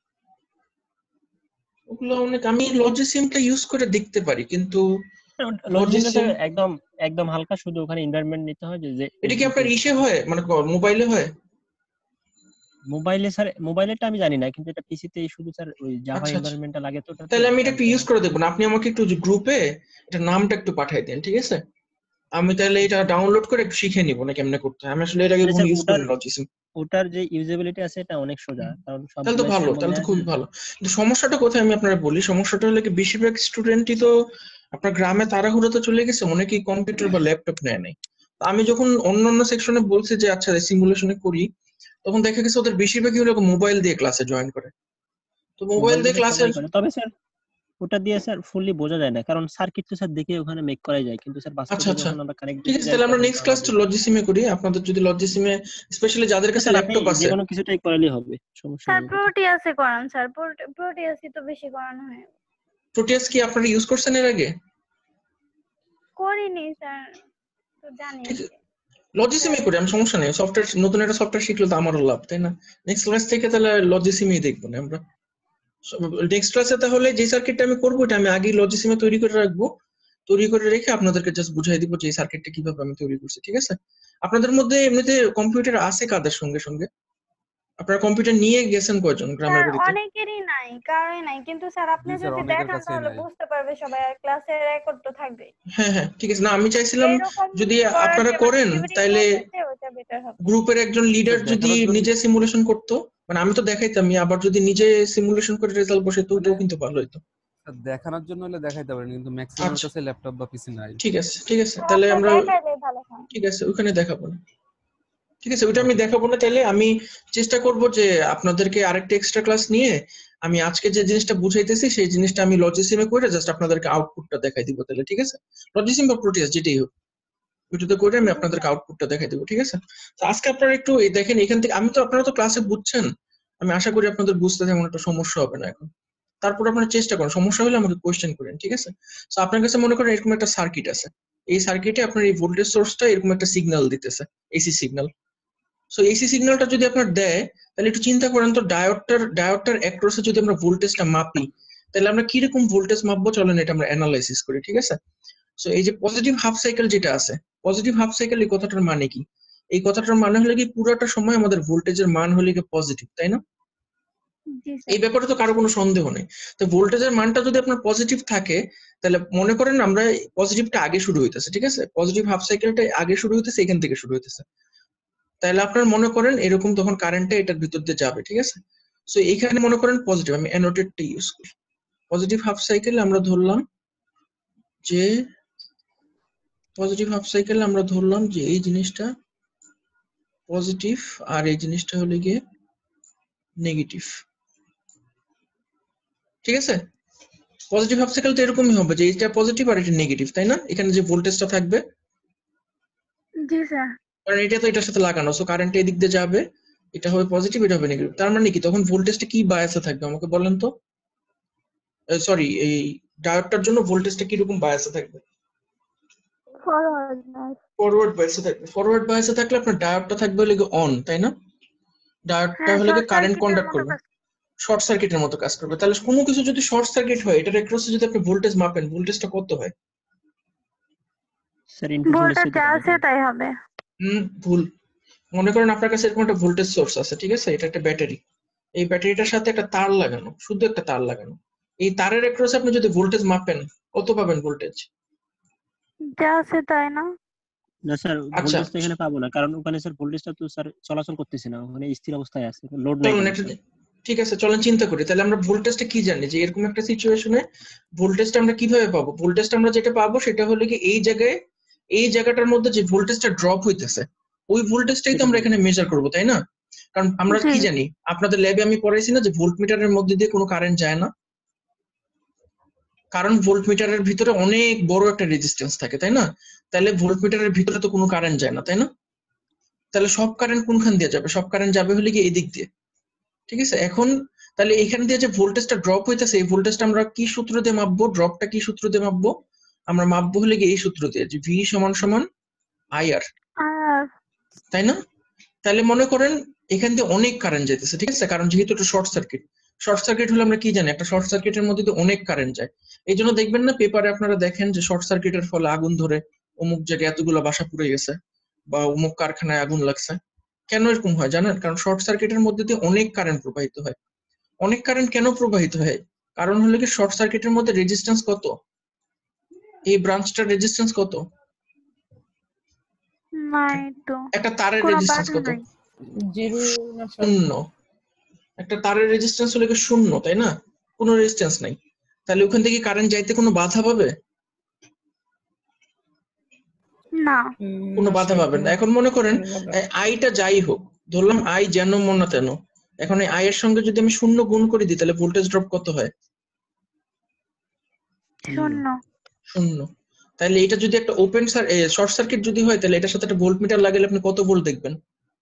ওগুলো অনেক, আমি লজিসিমটা ইউজ করে দেখতে পারি, কিন্তু লজিসিম একদম একদম হালকা, শুধু ওখানে এনভায়রনমেন্ট নিতে হয়। যে এটা কি আপনার ইসে হয়, মানে মোবাইলে হয়? মোবাইলে স্যার, মোবাইলেরটা আমি জানি না, কিন্তু এটা পিসিতে শুধু স্যার ওই জাভা এনভায়রনমেন্টটা লাগে। তো তাহলে আমি এটা একটু ইউজ করে দেখব না, আপনি আমাকে একটু গ্রুপে এটা নামটা একটু পাঠিয়ে দেন, ঠিক আছে? আমি তাহলে এটা ডাউনলোড করে একটু শিখে নিব না কেমনে করতে হয়। আমি আসলে এর আগে কখনো ইউজ করিনি লজিসিম। ওটার যে ইউজেবিলিটি আছে এটা অনেক সোজা, কারণ সব তাহলে তো ভালো, তাহলে তো খুবই ভালো। কিন্তু সমস্যাটা কোথায় আমি আপনারা বলি, সমস্যাটা হলো কি বেশিরভাগ স্টুডেন্টই তো আপনার গ্রামে তাড়াহুড়োতে চলে গেছে, অনেকেই কম্পিউটার বা ল্যাপটপ নেয় নাই। আমি যখন অন্যান্য সেকশনে বলছি যে আচ্ছা সিমুলেশনে করি, তখন দেখা গেছে ওদের বেশিরভাগই হলো মোবাইল দিয়ে ক্লাসে জয়েন করে। তো মোবাইল দিয়ে ক্লাসে, তবে স্যার ওটা দিয়ে স্যার ফুললি বোঝা যায় না, কারণ সার্কিট তো স্যার দেখে ওখানে মেক করা যায়, কিন্তু স্যার বাস্তবে যখন আমরা কানেক্ট ঠিক আছে, তাহলে আমরা নেক্সট ক্লাস তো লজিসিমে করি। আপনাদের যদি লজিসিমে স্পেশালি যাদের কাছে ল্যাপটপ আছে, যে কোনো কিছুটাই করালেই হবে, সমস্যা নেই। স্যার প্রোটিয়াসে করান স্যার, প্রোটিয়াসই তো বেশি করানো হয়। প্রোটিয়াস কি আপনারা ইউজ করছেন এর আগে? করিনি স্যার, তো জানি না। লজিসিমে করি, আমি সমস্যা নেই। সফটওয়্যার, নতুন একটা সফটওয়্যার শিখলে তো আমারও লাভ, তাই না? নেক্সট ক্লাস থেকে তাহলে লজিসিমেই দেখবো না আমরা। নেক্সট ক্লাসে তাহলে যে সার্কিটটা আমি করবো এটা আমি আগেই লজিসিমে তৈরি করে রাখবো, তৈরি করে রেখে আপনাদেরকে জাস্ট বুঝাই দিব যে এই সার্কিটটা কিভাবে আমি তৈরি করছি, ঠিক আছে? আপনাদের মধ্যে এমনিতে কম্পিউটার আছে কাদের সঙ্গে সঙ্গে? আপনারা কম্পিউটার নিয়ে গেছেন কয়জন গ্রামের বাড়িতে? অনেকেরই নাই, কারোই নাই, কিন্তু স্যার আপনি যদি দেখান তাহলে বুঝতে পারবে সবাই, আর ক্লাসে রেকর্ড তো থাকবে। হ্যাঁ হ্যাঁ, ঠিক আছে। না আমি চাইছিলাম যদি আপনারা করেন তাহলে গ্রুপের একজন লিডার যদি নিজে সিমুলেশন করতো, মানে আমি তো দেখাইতাম, আবার যদি নিজে সিমুলেশন করে রেজাল্ট বসে তো ওটাও কিন্তু ভালো হতো। দেখানোর জন্য হলে দেখাইতে পারেন, কিন্তু ম্যাক্সিমামের কাছে ল্যাপটপ বা পিসি নাই। ঠিক আছে ঠিক আছে, তাহলে আমরা ঠিক আছে ওখানে দেখাবো না, ঠিক আছে ওইটা আমি দেখাবো না। তাহলে আমি চেষ্টা করব যে আপনাদেরকে আরেকটা এক্সট্রা ক্লাস নিয়ে আমি আজকে যে জিনিসটা বুঝাইতেছি সেই জিনিসটা আমি লজিসিমে করে জাস্ট আপনাদেরকে আউটপুটটা দেখাই দিব তাহলে, ঠিক আছে? লজিসিম বা প্রোটিয়াস যেটাই হোক, ওইটাতে করে আমি আপনাদেরকে আউটপুটটা দেখাই দেবো, ঠিক আছে? তো আজকে আপনারা একটু দেখেন এখান থেকে, আমি তো আপনারা তো ক্লাসে বুঝছেন, আমি আশা করি আপনাদের বুঝতে তেমন একটা সমস্যা হবে না এখন। তারপর আপনারা চেষ্টা করেন, সমস্যা হলে আমাকে কোয়েশ্চেন করেন, ঠিক আছে? তো আপনার কাছে মনে করেন এরকম একটা সার্কিট আছে, এই সার্কিটে আপনার এই ভোল্টেজ সোর্সটা এরকম একটা সিগন্যাল দিতেছে, এসি সিগন্যাল। সো এসি সিগন্যালটা যদি আপনার দেয় তাহলে একটু চিন্তা করেন তো, ডায়োডটার ডায়োডটার অ্যাক্রসে যদি আমরা ভোল্টেজটা মাপি তাহলে আমরা কিরকম ভোল্টেজ মাপবো, চলেন এটা আমরা অ্যানালাইসিস করি, ঠিক আছে? সো এই যে পজিটিভ হাফ সাইকেল যেটা আছে, পজিটিভ হাফ সাইকেল এই কথাটার মানে কি? এই কথাটার মানে হলো কি পুরোটা সময় আমাদের ভোল্টেজের মান হলো কি পজিটিভ, তাই না? জি এই স্যার। ব্যাপারে তো কারো কোনো সন্দেহ নেই। তো ভোল্টেজের মানটা যদি আপনার পজিটিভ থাকে তাহলে মনে করেন আমরা পজিটিভটা আগে শুরু হইতেছে, ঠিক আছে, পজিটিভ হাফ সাইকেলটা আগে শুরু হইতেছে, এখান থেকে শুরু হইতেছে, তাহলে আপনার মনে করেন এরকম তখন কারেন্টটা এটার ভিতর দিয়ে যাবে, ঠিক আছে। সো এইখানে মনে করেন পজিটিভ, আমি অ্যানোটেডটা ইউজ করি, পজিটিভ হাফ সাইকেল আমরা ধরলাম যে পজিটিভ হাফ সাইকেল আমরা ধরলাম যে এই জিনিসটা পজিটিভ আর এই জিনিসটা হলো গিয়ে নেগেটিভ, ঠিক আছে। পজিটিভ হাফ সাইকেল তো এরকমই হবে যে এটা পজিটিভ আর এটা নেগেটিভ, তাই না? এখানে যে ভোল্টেজটা থাকবে জি স্যার। কারণ এটা তো এটার সাথে লাগানো, সো কারেন্ট এই দিক দিয়ে যাবে, এটা হবে পজিটিভ, এটা হবে নেগেটিভ। তার মানে কি তখন ভোল্টেজটা কি বায়াসে থাকবে আমাকে বলেন তো? সরি, এই ডায়োডটার জন্য ভোল্টেজটা কি রকম বায়াসে থাকবে? ফরওয়ার্ড না। ফরওয়ার্ড বায়াসে থাকবে। ফরওয়ার্ড বায়াসে থাকলে আপনার ডায়োডটা থাকবে হলো অন, তাই না? ডায়োডটা হ্যাঁ, হলো শর্ট কারেন্ট সার্কিটের কন্ডাক্ট মতো করবে, কাজ। শর্ট সার্কিটের মতো কাজ করবে। তাহলে কোনো কিছু যদি শর্ট সার্কিট হয় এটার অ্যাক্রসে যদি আপনি ভোল্টেজ মাপেন, ভোল্টেজটা কত হয়? স্যার ইনপুট ভোল্টেজ ভোল্টেজ যা আছে তাই হবে। হুম, ভুল। মনে করেন আপনার কাছে এরকম একটা ভোল্টেজ সোর্স আছে, ঠিক আছে, এটা একটা ব্যাটারি, এই ব্যাটারিটার সাথে একটা তার লাগানো, শুধু একটা তার লাগানো, এই তারের অ্যাক্রসে আপনি যদি ভোল্টেজ মাপেন কত পাবেন ভোল্টেজ? যা আছে তাই না? না স্যার, আচ্ছা, ভোল্টেজ তো এখানে পাবো না, কারণ ওখানে স্যার ভোল্টেজটা তো স্যার চলাচল করতেছে না, ওখানে স্থির অবস্থায় আছে, লোড নাই চলুন কোনো একটা, স্যার। ঠিক আছে চলেন চিন্তা করি তাহলে আমরা ভোল্টেজটা কি জানি যে এরকম একটা সিচুয়েশনে ভোল্টেজটা আমরা কিভাবে পাবো? ভোল্টেজটা আমরা যেটা পাবো সেটা হলো কি এই জায়গায়, এই জায়গাটার মধ্যে যে ভোল্টেজটা ড্রপ হইতেছে ওই ভোল্টেজটাই তো সেটা আমরা বলবো। এখানে মেজার করবো, তাই না? কারণ আমরা জি। কি জানি, আপনাদের ল্যাবে আমি পড়াইছি না যে ভোল্টমিটারের মধ্যে দিয়ে কোনো কারেন্ট যায় না, কারণ ভোল্টমিটারের ভিতরে অনেক বড় একটা রেজিস্ট্যান্স থাকে, তাই না? তাহলে ভোল্টমিটারের ভিতরে তো কোনো কারেন্ট যায় না, তাই না? তাহলে সব কারেন্ট কোনখান দিয়ে যাবে? সব কারেন্ট যাবে হলে কি এই দিক দিয়ে, ঠিক আছে। এখন তাহলে এখান দিয়ে যে ভোল্টেজটা ড্রপ হইতেছে এই ভোল্টেজটা আমরা কি সূত্র দিয়ে মাপবো? ড্রপটা কি সূত্র দিয়ে মাপবো? আমরা মাপবো হলে কি এই সূত্র দিয়ে যে ভি সমান সমান আইআর, আর তাই না? তাহলে মনে করেন এখান দিয়ে অনেক কারেন্ট যাইতেছে, ঠিক আছে, কারণ যেহেতু এটা শর্ট সার্কিট, শর্ট সার্কিট হলে আমরা কি জানি একটা শর্ট সার্কিটের মধ্যে দিয়ে অনেক কারেন্ট যায়। এই জন্য দেখবেন না পেপারে আপনারা দেখেন যে শর্ট সার্কিটের ফলে আগুন ধরে অমুক জায়গায় এতগুলো বাসা পুড়ে গেছে বা অমুক কারখানায় আগুন লাগছে। কেন এরকম হয় জানেন? কারণ শর্ট সার্কিটের মধ্যে দিয়ে অনেক কারেন্ট প্রবাহিত হয়। অনেক কারেন্ট কেন প্রবাহিত হয়? কারণ হলো কি শর্ট সার্কিটের মধ্যে রেজিস্ট্যান্স কত? এই ব্রাঞ্চটার রেজিস্ট্যান্স কত? নাই তো, একটা তারের কোনো রেজিস্ট্যান্স বাধা কত? নাই। জিরো না শূন্য। একটা তারের রেজিস্ট্যান্স হলো কি শূন্য, তাই না? কোনো রেজিস্ট্যান্স নাই। তাহলে ওখান থেকে কারেন্ট যাইতে কোনো বাধা পাবে? না। কোনো বাধা পাবেন না। এখন মনে করেন আইটা যাই হোক, ধরলাম আই যেন মন না তেন, এখন এই আই এর সঙ্গে যদি আমি শূন্য গুণ করে দিই তাহলে ভোল্টেজ ড্রপ কত হয়? শূন্য। শূন্য। তাহলে এটা যদি একটা ওপেন শর্ট সার্কিট যদি হয় তাহলে এটার সাথে একটা ভোল্টমিটার লাগালে আপনি কত ভোল্ট দেখবেন?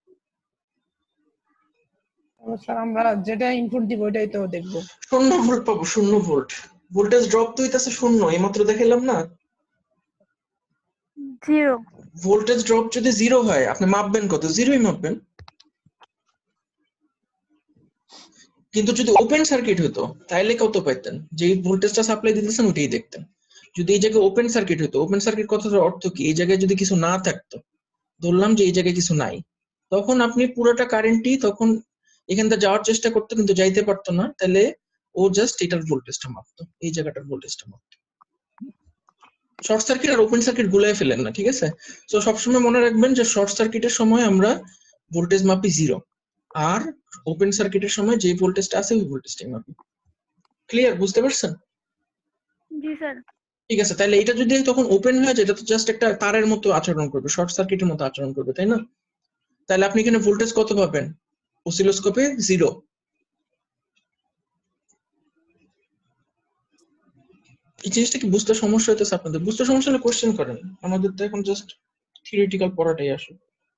স্যার আমরা যেটা ইনপুট দিব ওইটাই তো দেখবো। শূন্য ভোল্ট পাবো, শূন্য ভোল্ট। ভোল্টেজ ড্রপ তো হইতাছে শূন্য, এইমাত্র দেখাইলাম না। জিরো। ভোল্টেজ ড্রপ যদি জিরো হয় আপনি মাপবেন কত? জিরোই মাপবেন। কিন্তু যদি ওপেন সার্কিট হতো তাহলে কত পাইতেন? যেই ভোল্টেজটা সাপ্লাই দিতেছেন ওইটাই দেখতেন। যদি এই জায়গায় ওপেন সার্কিট হতো, ওপেন সার্কিট কথাটার অর্থ কি? এই জায়গায় যদি কিছু না থাকতো, ধরলাম যে এই জায়গায় কিছু নাই, তখন আপনি পুরোটা কারেন্টই তখন এখান থেকে যাওয়ার চেষ্টা করতো কিন্তু যাইতে পারতো না, তাহলে ও জাস্ট এটার ভোল্টেজটা মাপতো, এই জায়গাটার ভোল্টেজটা মাপতো। শর্ট সার্কিট আর ওপেন সার্কিট গুলাই ফেলেন না, ঠিক আছে? তো সবসময় মনে রাখবেন যে শর্ট সার্কিটের সময় আমরা ভোল্টেজ মাপি জিরো, আর ওপেন সার্কিটের সময় যে ভোল্টেজটা আছে ওই ভোল্টেজটাই মাপি। ক্লিয়ার? বুঝতে পারছেন? জি স্যার। ঠিক আছে, তাহলে এটা যদি তখন ওপেন হয়ে যায় এটা তো জাস্ট একটা তারের মতো আচরণ করবে, শর্ট সার্কিটের মতো আচরণ করবে, তাই না? তাহলে আপনি এখানে ভোল্টেজ কত পাবেন? অসিলোস্কোপে জিরো। এই জিনিসটা কি বুঝতে সমস্যা হইতেছে আপনাদের? বুঝতে সমস্যা হলে কোশ্চেন করেন, আমাদের তো এখন জাস্ট থিওরিটিক্যাল পড়াটাই আসে।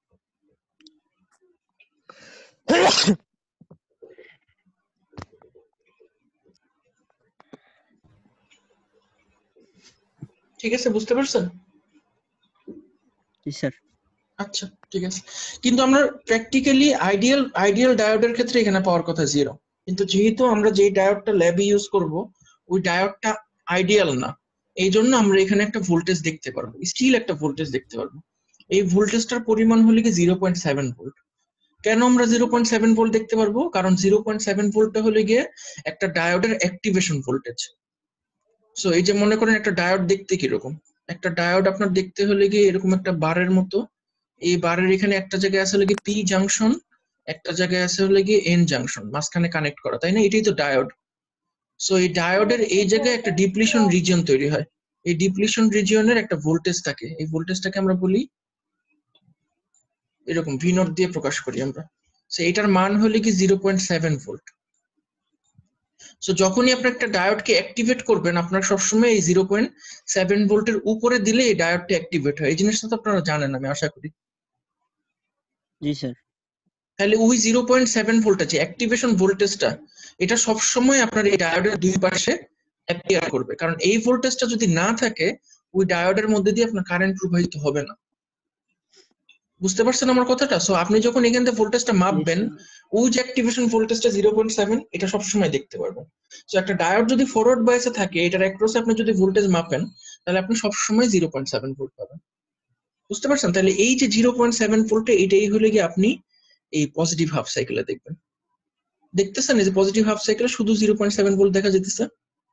ঠিক আছে, বুঝতে পারছেন? জি স্যার। আচ্ছা ঠিক আছে, কিন্তু আমরা প্র্যাকটিক্যালি আইডিয়াল আইডিয়াল ডায়োডের ক্ষেত্রে এখানে পাওয়ার কথা জিরো, কিন্তু যেহেতু আমরা যেই ডায়োডটা ল্যাবে ইউজ করব ওই ডায়োডটা আইডিয়াল না, এই জন্য আমরা এখানে একটা ভোল্টেজ দেখতে পারবো, স্টিল একটা ভোল্টেজ দেখতে পারবো। এই ভোল্টেজটার পরিমাণ হলো কি জিরো পয়েন্ট সেভেন ভোল্ট। কেন আমরা জিরো পয়েন্ট সেভেন ভোল্ট দেখতে পারবো? কারণ জিরো পয়েন্ট সেভেন ভোল্টটা হলো গিয়ে একটা ডায়োডের অ্যাক্টিভেশন ভোল্টেজ। সো এই যে মনে করেন একটা ডায়োড দেখতে কিরকম, একটা ডায়োড আপনার দেখতে হলে গিয়ে এরকম একটা বারের মতো, এই বারের এখানে একটা জায়গায় আছে হলো গিয়ে পি জাংশন, একটা জায়গায় আছে হলো গিয়ে এন জাংশন, মাঝখানে কানেক্ট করা, তাই না? এটাই তো ডায়োড। সো এই ডায়োডের এই জায়গায় একটা ডিপ্লিশন রিজিয়ন তৈরি হয়, এই ডিপ্লিশন রিজিয়নের একটা ভোল্টেজ থাকে, এই ভোল্টেজটাকে আমরা বলি এরকম ভি নট দিয়ে প্রকাশ করি আমরা। সো এটার মান হলো কি zero point seven volt. So যখনই আপনি একটা ডায়োডকে অ্যাক্টিভেট করবেন, আপনার সবসময় এই জিরো পয়েন্ট সেভেন ভোল্টের উপরে দিলে এই ডায়োডটা অ্যাক্টিভেট হয়। এই জিনিসটা তো আপনারা জানেন, আমি আশা করি। জি স্যার। তাহলে ওই জিরো পয়েন্ট সেভেন ভোল্ট আছে অ্যাক্টিভেশন ভোল্টেজটা, এটা সবসময় আপনার এই ডায়োডের দুই পাশে অ্যাপিয়ার করবে, কারণ এই ভোল্টেজটা যদি না থাকে ওই ডায়োডের মধ্যে দিয়ে আপনার কারেন্ট প্রবাহিত হবে না। বুঝতে পারছেন আমার কথাটা? সো আপনি যখন এখান থেকে ভোল্টেজটা মাপবেন, ওই যে অ্যাক্টিভেশন ভোল্টেজটা জিরো পয়েন্ট সেভেন, এটা সবসময় দেখতে পারবেন। সো একটা ডায়োড যদি ফরওয়ার্ড বায়াসে থাকে, এটার অ্যাক্রসে আপনি যদি ভোল্টেজ মাপেন, তাহলে আপনি সবসময় জিরো পয়েন্ট সেভেন ভোল্ট পাবেন। বুঝতে পারছেন? তাহলে এই যে জিরো পয়েন্ট সেভেন ভোল্টে, এটাই হলে গিয়ে আপনি এই পজিটিভ হাফ সাইকেলে দেখবেন। দেখতেছেন এই যে পজিটিভ হাফ সাইকেলে শুধু জিরো পয়েন্ট সেভেন ভোল্ট দেখা যেতেছে।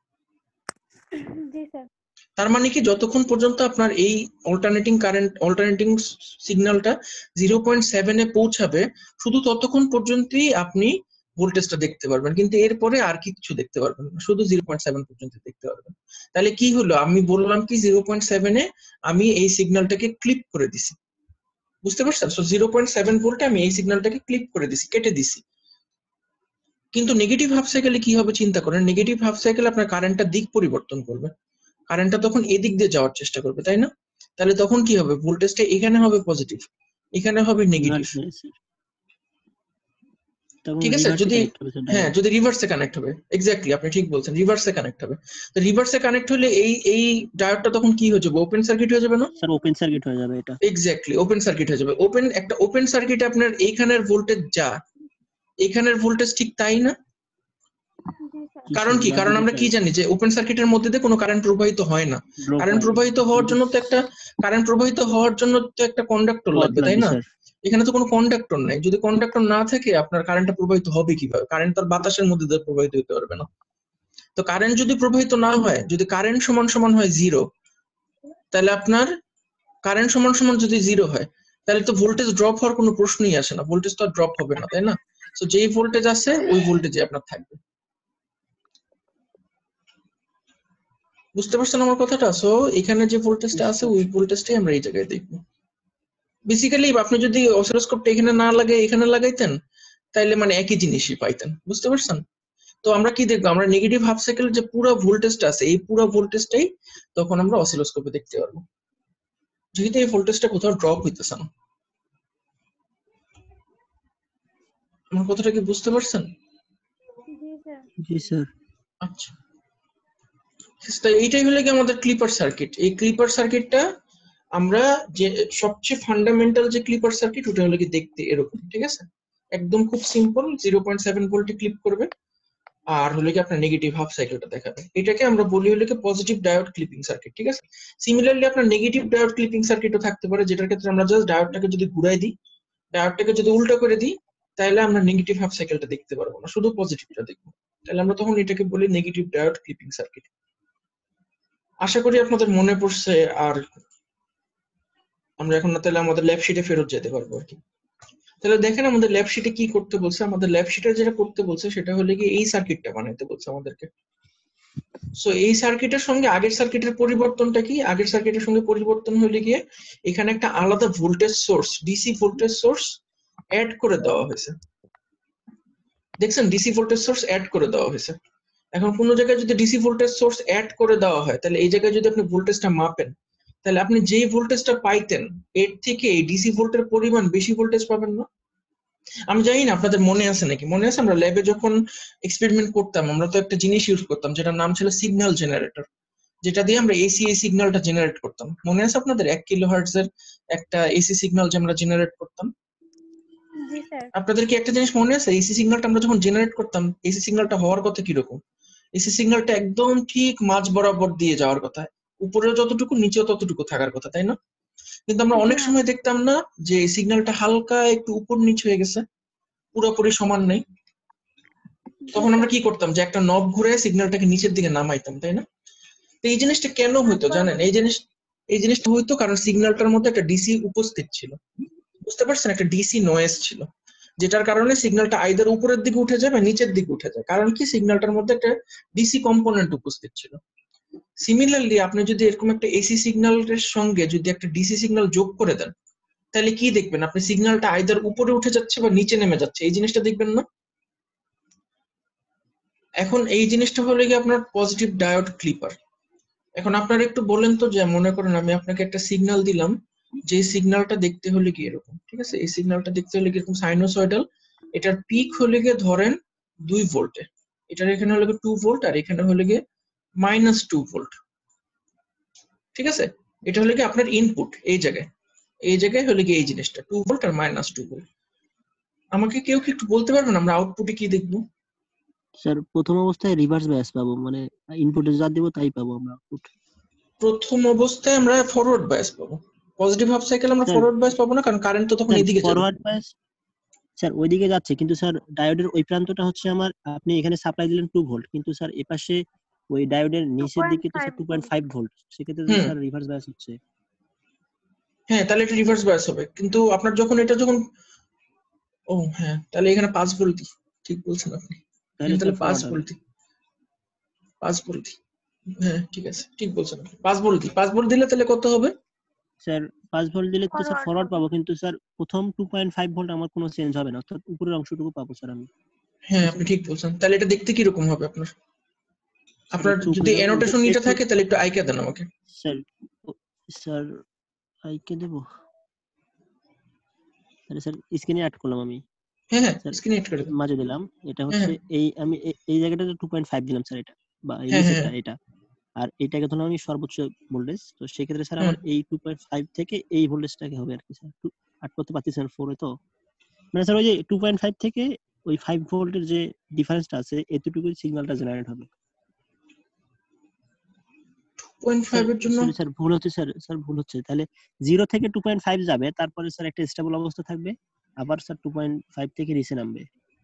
জি স্যার। তার মানে কি, যতক্ষণ পর্যন্ত আপনার এই অল্টারনেটিং কারেন্ট অল্টারনেটিং সিগন্যালটা জিরো পয়েন্ট সেভেন এ পৌঁছাবে, শুধু ততক্ষণ পর্যন্তই আপনি ভোল্টেজটা দেখতে পারবেন, কিন্তু এরপরে আর কিছু দেখতে পারবেন না, শুধু জিরো পয়েন্ট সেভেন পর্যন্ত দেখতে পারবেন। তাহলে কি হলো, আমি বললাম কি জিরো পয়েন্ট সেভেন এ আমি এই সিগন্যালটাকে ক্লিপ করে দিছি। বুঝতে পারছেন? সো জিরো পয়েন্ট সেভেন ভোল্টে আমি এই সিগন্যালটাকে ক্লিপ করে দিছি, কেটে দিছি। কিন্তু নেগেটিভ হাফ সাইকেলে কি হবে চিন্তা করেন, নেগেটিভ হাফ সাইকেলে আপনার কারেন্টটা দিক পরিবর্তন করবে, কারেন্টটা তখন এদিক দিয়ে যাওয়ার চেষ্টা করবে, তাই না? তাহলে তখন কি হবে, ভোল্টেজটা এখানে হবে পজিটিভ, এখানে হবে নেগেটিভ। ঠিক আছে? যদি হ্যাঁ যদি রিভার্সে কানেক্ট হবে, এক্স্যাক্টলি আপনি ঠিক বলছেন, রিভার্সে কানেক্ট হবে। তো রিভার্সে কানেক্ট হলে এই এই ডায়োডটা তখন কি হয়ে যাবে, ওপেন সার্কিট হয়ে যাবে না স্যার? ওপেন সার্কিট হয়ে যাবে এটা। এক্স্যাক্টলি ওপেন সার্কিট হয়ে যাবে। ওপেন একটা ওপেন সার্কিটে আপনার এইখানের ভোল্টেজ যা, এখানের ভোল্টেজ ঠিক তাই না? কারণ কি, কারণ আমরা কি জানি যে ওপেন সার্কিটের মধ্যে দিয়ে কোনো কারেন্ট প্রবাহিত হয় না। কারেন্ট প্রবাহিত হওয়ার জন্য তো একটা কারেন্ট প্রবাহিত হওয়ার জন্য তো একটা কন্ডাক্টর লাগবে, তাই না? এখানে তো কোনো কন্ডাক্টর নাই। যদি কন্ডাক্টর না থাকে আপনার কারেন্টটা প্রবাহিত হবে কিভাবে? কারেন্ট তার বাতাসের মধ্যে দিয়ে প্রবাহিত হতে পারবে না। তো কারেন্ট যদি প্রবাহিত না হয়, যদি কারেন্ট সমান সমান হয় জিরো, তাহলে আপনার কারেন্ট সমান সমান যদি জিরো হয়, তাহলে তো ভোল্টেজ ড্রপ হওয়ার কোনো প্রশ্নই আসে না, ভোল্টেজ তো ড্রপ হবে না, তাই না? তো যেই ভোল্টেজ আছে ওই ভোল্টেজে আপনার থাকবে। বুঝতে পারছেন আমার কথাটা? সো এখানে যে ভোল্টেজটা আছে ওই ভোল্টেজটাই আমরা এই জায়গায় দেখবো। বেসিক্যালি আপনি যদি অসিলোস্কোপটা এখানে না লাগাই এখানে লাগাইতেন, তাইলে মানে একই জিনিসই পাইতেন। বুঝতে পারছেন? তো আমরা কি দেখবো, আমরা নেগেটিভ হাফ সাইকেলের যে পুরো ভোল্টেজটা আছে এই পুরো ভোল্টেজটাই তখন আমরা অসিলোস্কোপে দেখতে পারবো, যেহেতু এই ভোল্টেজটা কোথাও ড্রপ হইতেছে না। আমার কথাটা কি বুঝতে পারছেন? জি স্যার। আচ্ছা, তো এইটাই হলো কি আমাদের ক্লিপার সার্কিট। এই ক্লিপার সার্কিটটা আমরা যে সবচেয়ে ফান্ডামেন্টাল যে ক্লিপার সার্কিট, ওটা হলো কি দেখতে এরকম, ঠিক আছে? একদম খুব সিম্পল, জিরো পয়েন্ট সেভেন ভোল্টে ক্লিপ করবে আর হলো কি আপনার নেগেটিভ হাফ সাইকেলটা দেখাবে। এটাকে আমরা বলি হলো কি পজিটিভ ডায়োড ক্লিপিং সার্কিট, ঠিক আছে? সিমিলারলি আপনার নেগেটিভ ডায়োড ক্লিপিং সার্কিটও থাকতে পারে, যেটার ক্ষেত্রে আমরা জাস্ট ডায়োডটাকে যদি ঘুরাই দিই, ডায়োডটাকে যদি উল্টো করে দিই, তাহলে আমরা নেগেটিভ হাফ সাইকেলটা দেখতে পারবো না, শুধু পজিটিভটা দেখবো। তাহলে আমরা তখন এটাকে বলি নেগেটিভ ডায়োড ক্লিপিং সার্কিট। আশা করি আপনাদের মনে পড়ছে। আর আমরা এখন না তাহলে আমাদের ল্যাব শিটে ফেরত যেতে পারবো আর কি। তাহলে দেখেন আমাদের ল্যাব শিটে কি করতে বলছে। আমাদের ল্যাব শিটে যেটা করতে বলছে সেটা হলো কি এই সার্কিটটা বানাইতে বলছে আমাদেরকে। সো এই সার্কিটের সঙ্গে আগের সার্কিটের পরিবর্তনটা কি, আগের সার্কিটের সঙ্গে পরিবর্তন হলে গিয়ে এখানে একটা আলাদা voltage source, DC voltage source add করে দেওয়া হয়েছে। দেখছেন, ডিসি ভোল্টেজ সোর্স অ্যাড করে দেওয়া হয়েছে। এখন কোনো জায়গায় যদি ডিসি ভোল্টেজ সোর্স অ্যাড করে দেওয়া হয়, তাহলে এই জায়গায় যদি আপনি ভোল্টেজটা মাপেন, তাহলে আপনি যেই ভোল্টেজটা পাইতেন এর থেকে এই ডিসি ভোল্টের পরিমাণ বেশি ভোল্টেজ পাবেন না? আমি জানি না আপনাদের মনে আছে নাকি। মনে আছে আমরা ল্যাবে যখন এক্সপেরিমেন্ট করতাম, আমরা তো একটা জিনিস ইউজ করতাম যেটার নাম ছিল সিগন্যাল জেনারেটর, যেটা দিয়ে আমরা এসি এই সিগন্যালটা জেনারেট করতাম। মনে আছে আপনাদের? এক কিলোহার্টজ এর একটা এসি সিগন্যাল যে আমরা জেনারেট করতাম। জি স্যার। আপনাদের কি একটা জিনিস মনে আছে, এসি সিগন্যালটা আমরা যখন জেনারেট করতাম, এসি সিগন্যালটা হওয়ার কথা কিরকম? এসি সিগন্যালটা একদম ঠিক মাঝ বরাবর দিয়ে যাওয়ার কথা, উপরে যতটুকু নিচেও ততটুকু থাকার কথা, তাই না? কিন্তু আমরা অনেক জি সময় দেখতাম না যে সিগন্যালটা হালকা একটু উপর নিচ হয়ে গেছে, পুরোপুরি সমান নেই। তখন আমরা কি করতাম যে একটা নব ঘুরে সিগন্যালটাকে নিচের দিকে নামাইতাম, তাই না? তো এই জিনিসটা কেন হইতো জানেন? এই জিনিস এই জিনিসটা হইতো কারণ সিগন্যালটার মধ্যে একটা ডিসি উপস্থিত ছিল, বুঝতে পারছেন? একটা ডিসি নয়েজ ছিল, যেটার কারণে সিগন্যালটা আইদার উপরের দিকে উঠে যায় বা নিচের দিকে উঠে যায়। কারণ কি, সিগন্যালটার মধ্যে একটা ডিসি কম্পোনেন্ট উপস্থিত ছিল। সিমিলারলি আপনি যদি এরকম একটা এসি সিগন্যালের সঙ্গে যদি একটা ডিসি সিগন্যাল যোগ করে দেন, তাহলে কি দেখবেন? আপনি সিগন্যালটা আইদার উপরে উঠে যাচ্ছে বা নিচে নেমে যাচ্ছে, এই জিনিসটা দেখবেন না? এখন এই জিনিসটা হলো কি আপনার পজিটিভ ডায়োড ক্লিপার। এখন আপনারা একটু বলেন তো, যে মনে করেন আমি আপনাকে একটা সিগন্যাল দিলাম, যে সিগন্যালটা দেখতে হলে কি এরকম, ঠিক আছে? এই সিগন্যালটা দেখতে হলে কি এরকম সাইনোসয়েডাল, এটার পিক হলে গিয়ে ধরেন দুই ভোল্টে, এটার এখানে হলে গিয়ে টু ভোল্ট আর এখানে হলে গিয়ে মাইনাস টু ভোল্ট, ঠিক আছে? এটা হলে কি আপনার ইনপুট, এই জায়গায় এই জায়গায় হলে গিয়ে এই জিনিসটা টু ভোল্ট আর মাইনাস টু ভোল্ট। আমাকে কেউ কি একটু বলতে পারবেন আমরা আউটপুটে কি দেখবো? স্যার প্রথম অবস্থায় রিভার্স বায়াস পাবো, মানে ইনপুটে যা দিব তাই পাবো আমরা আউটপুট। প্রথম অবস্থায় আমরা ফরওয়ার্ড বায়াস পাবো। পজিটিভ হাফ সাইকেল আমরা স্যার ফরওয়ার্ড বায়াস পাবো না, কারণ কারেন্ট তো তখন এদিকে যাবে। ফরওয়ার্ড বায়াস স্যার ওইদিকে যাচ্ছে, কিন্তু স্যার ডায়োডের ওই প্রান্তটা হচ্ছে আমার, আপনি এখানে সাপ্লাই দিলেন টু ভোল্ট, কিন্তু স্যার এপাশে ওই ডায়োডের নিচের দিকে তো sir two point five volt, সেক্ষেত্রে তো হুম স্যার রিভার্স বায়াস হচ্ছে। হ্যাঁ, তাহলে এটা রিভার্স বায়াস হবে। কিন্তু আপনার যখন এটা যখন ও হ্যাঁ, তাহলে এখানে পাঁচ ভোল্ট দিই, ঠিক বলছেন আপনি। তাহলে এখানে স্যার তাহলে পাঁচ ফরওয়ার্ড হবে। ভোল্ট দিই, পাঁচ ভোল্ট দিই। হ্যাঁ ঠিক আছে, ঠিক বলছেন আপনি, পাঁচ ভোল্ট দিই। পাঁচ ভোল্ট দিলে তাহলে কত হবে? স্যার পাঁচ ভোল্ট দিলে তো স্যার ফরওয়ার্ড ফরওয়ার্ড হবে। পাবো, কিন্তু স্যার প্রথম টু পয়েন্ট ফাইভ ভোল্ট আমার কোনো চেঞ্জ হবে না, অর্থাৎ উপরের অংশটুকু পাবো স্যার আমি। হ্যাঁ আপনি ঠিক বলছেন। তাহলে এটা দেখতে কি রকম হবে আপনার? স্যার আপনার একটু উপরে যদি যাবো, অ্যানোটেশন একটু এটা একটু থাকে তাহলে একটু আইকা দেন আমাকে। স্যার ও- স্যার আইকে দেবো, তাহলে স্যার স্ক্রিনে অ্যাড করলাম আমি। হ্যাঁ হ্যাঁ, স্যার স্ক্রিনে এড করে দেন। মাঝে দিলাম, এটা হ্যাঁ হচ্ছে এই আমি এ- এই জায়গাটাতে টু পয়েন্ট ফাইভ দিলাম স্যার, এটা বা এই হ্যাঁ হ্যাঁ নিচেরটা হ্যাঁ এটা, আর এটাকে ধরলাম আমি সর্বোচ্চ ভোল্টেজ। তো সেক্ষেত্রে স্যার হ্যাঁ আমার এই টু পয়েন্ট ফাইভ থেকে এই ভোল্টেজটাকে হবে আর কি স্যার, আট করতে পারতেছি না ফোরে তো, মানে স্যার ওই যে টু পয়েন্ট ফাইভ থেকে ওই ফাইভ ভোল্টের যে ডিফারেন্সটা আছে এতটুকুই সিগন্যালটা জেনারেট হবে। পয়েন্ট স্যার ফাইভ এর জন্য সরি স্যার ভুল হচ্ছে, স্যার স্যার ভুল হচ্ছে, তাহলে জিরো থেকে টু পয়েন্ট ফাইভ যাবে, তারপরে স্যার একটা স্টেবল অবস্থা থাকবে, আবার স্যার টু পয়েন্ট ফাইভ থেকে নিচে নামবে।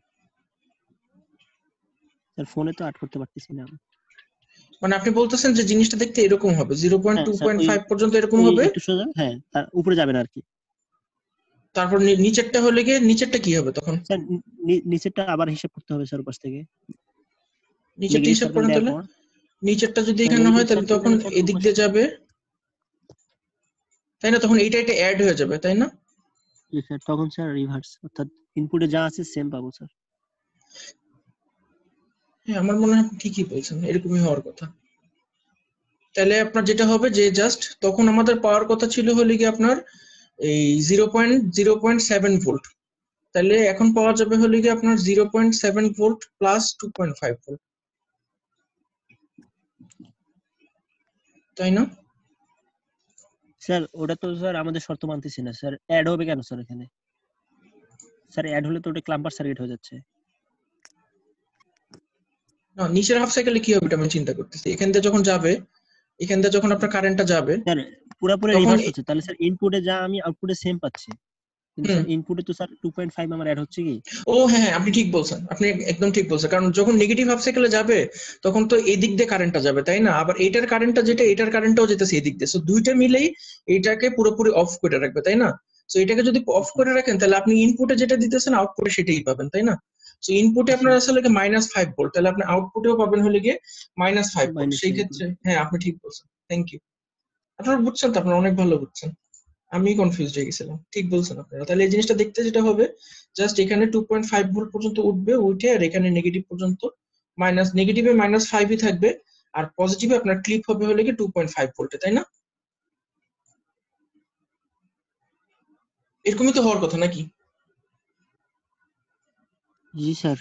স্যার ফোনে তো আট করতে পারতেছি না। মানে আপনি বলতেছেন যে জিনিসটা দেখতে এরকম হবে, জিরো পয়েন্ট হ্যাঁ টু স্যার পয়েন্ট ওই ফাইভ পর্যন্ত এরকম ওই হবে। একটু সোজা, হ্যাঁ তার উপরে যাবে না আর কি। তারপর নি- নিচেরটা হলে গিয়ে নিচেরটা কি হবে তখন? স্যার নি- নিচেরটা আবার হিসাব করতে হবে স্যার পাশ থেকে, নিচেরটা নেগেটিভ হিসাব সার্কেল করেন দেওয়ার তাহলে। পর। নিচেরটা যদি হ্যাঁ এখানে নেগেটিভ হয় তাহলে সার্কেল তখন দেওয়ার পর এদিক ওপাশে দিয়ে যাবে, তাই না? তখন এইটা এটা অ্যাড হয়ে যাবে, তাই না? জি স্যার, তখন স্যার রিভার্স, অর্থাৎ ইনপুটে যা আছে সেম পাবো স্যার। হ্যাঁ আমার মনে হয় আপনি ঠিকই বলছেন, এরকমই হওয়ার কথা। তাহলে আপনার যেটা হবে যে জাস্ট তখন আমাদের পাওয়ার কথা ছিল হলে কি আপনার এই zero point zero point seven volt, তাহলে এখন পাওয়া যাবে হলে কি আপনার zero point seven volt plus two point five volt, তাই না? স্যার ওটা তো স্যার আমাদের শর্ত মানতেছি না স্যার, অ্যাড হবে কেন স্যার এখানে? স্যার অ্যাড হলে তো ওটা ক্লাম্পার সার্কিট হয়ে যাচ্ছে। না, নিচের হাফ সাইকেলে কি হবে এটা আমি চিন্তা করতেছি। এখান থেকে যখন যাবে, এখান থেকে যখন আপনার কারেন্টটা যাবে স্যার পুরোপুরি তখন রিভার্স এ- হচ্ছে, তাহলে স্যার ইনপুটে যা আমি আউটপুটে সেম পাচ্ছি, কিন্তু হুম স্যার ইনপুটে তো স্যার টু পয়েন্ট ফাইভ আমার অ্যাড হচ্ছে কি। ও হ্যাঁ হ্যাঁ, আপনি ঠিক বলছেন, আপনি একদম ঠিক বলছেন। কারণ যখন নেগেটিভ হাফ সাইকেলে যাবে তখন তো এই দিক দিয়ে কারেন্টটা যাবে, তাই না? আবার এটার কারেন্টটা যেটা, এটার কারেন্টটাও যেতেছে এই দিক দিয়ে, সো দুইটা মিলেই এটাকে পুরোপুরি অফ করে রাখবে, তাই না? সো এটাকে যদি অফ করে রাখেন তাহলে আপনি ইনপুটে যেটা দিতেছেন আউটপুটে সেটাই পাবেন, তাই না? সো ইনপুটে আপনার আসলে মাইনাস ফাইভ ভোল্ট, তাহলে আপনি আউটপুটেও পাবেন হলে গিয়ে মাইনাস ফাইভ ভোল্ট। মাইনাস সেই ফাইভ ক্ষেত্রে হ্যাঁ আপনি ঠিক বলছেন, থ্যাংক ইউ। আপনারা বুঝছেন তো, আপনারা অনেক ভালো বুঝছেন, আমি কনফিউজড হয়ে গেছিলাম। ঠিক বলছেন আপনারা। তাহলে এই জিনিসটা দেখতে যেটা হবে জাস্ট এখানে টু পয়েন্ট ফাইভ ভোল্ট পর্যন্ত উঠবে, উঠে আর এখানে নেগেটিভ পর্যন্ত মাইনাস, নেগেটিভে মাইনাস ফাইভই থাকবে আর পজিটিভে আপনার ক্লিপ হবে হলে কি টু পয়েন্ট ফাইভ ভোল্টে, তাই না? এরকমই তো হওয়ার কথা নাকি? জি স্যার।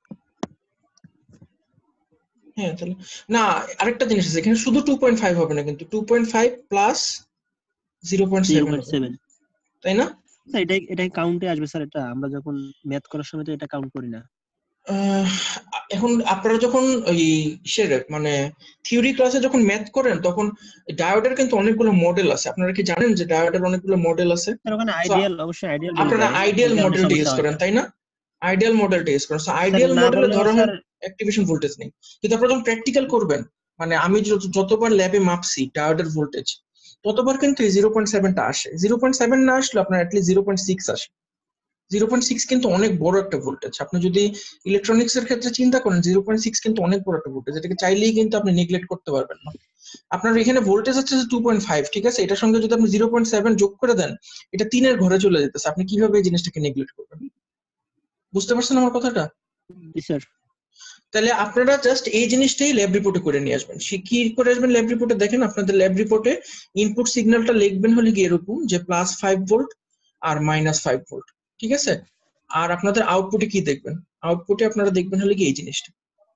হ্যাঁ তাহলে না, আরেকটা জিনিস আছে, এখানে শুধু টু পয়েন্ট ফাইভ হবে না, কিন্তু two point five plus zero point zero seven point হবে, সেভেন তাই না? স্যার এটাই এটাই কাউন্টে আসবে স্যার, এটা আমরা যখন ম্যাথ করার সময় তো এটা কাউন্ট করি না। আহ, এখন আপনারা যখন ওই ইসের মানে থিওরি ক্লাসে যখন ম্যাথ করেন তখন ডায়োডের কিন্তু অনেকগুলো মডেল আছে। আপনারা কি জানেন যে ডায়োডের অনেকগুলো মডেল আছে? স্যার ওখানে So, আইডিয়াল অবশ্যই আইডিয়াল বলে আপনারা দেয়, আইডিয়াল এই কারণে মডেলটা সমস্যা ইউজ হয়। করেন তাই না? আইডিয়াল মডেলটা ইউজ করেন। স্যার আইডিয়াল না মডেলে বললেও ধরা হয় স্যার অ্যাক্টিভেশন ভোল্টেজ নেই, কিন্তু আপনারা যখন প্র্যাকটিক্যাল করবেন মানে আমি যত- যতবার ল্যাবে মাপছি ডায়োডের ভোল্টেজ ততবার কিন্তু এই জিরো পয়েন্ট সেভেনটা আসে। জিরো পয়েন্ট সেভেন না আসলে আপনার অ্যাটলিস্ট জিরো পয়েন্ট সিক্স আসে। জিরো পয়েন্ট সিক্স কিন্তু অনেক বড় একটা ভোল্টেজ। আপনি যদি ইলেকট্রনিক্স এর ক্ষেত্রে চিন্তা করেন জিরো পয়েন্ট সিক্স কিন্তু অনেক বড় একটা ভোল্টেজ, এটাকে চাইলেই কিন্তু আপনি নেগলেক্ট করতে পারবেন না। আপনার এখানে ভোল্টেজ হচ্ছে টু পয়েন্ট ফাইভ, ঠিক আছে, এটার সঙ্গে যদি আপনি জিরো পয়েন্ট সেভেন যোগ করে দেন এটা তিনের ঘরে চলে যেতেছে। আপনি কিভাবে এই জিনিসটাকে নেগলেক্ট করবেন? বুঝতে পারছেন আমার কথাটা? জি স্যার। তাহলে আপনারা জাস্ট এই জিনিসটাই ল্যাব রিপোর্টে করে নিয়ে আসবেন। সে কি করে আসবেন ল্যাব রিপোর্টে? দেখেন আপনাদের ল্যাব রিপোর্টে ইনপুট সিগন্যালটা লিখবেন হলে কি এরকম যে প্লাস ফাইভ ভোল্ট আর মাইনাস ফাইভ ভোল্ট, ঠিক আছে। আর আপনাদের আউটপুটে কি দেখবেন? আউটপুটে আপনারা দেখবেন হলে কি এই জিনিসটা।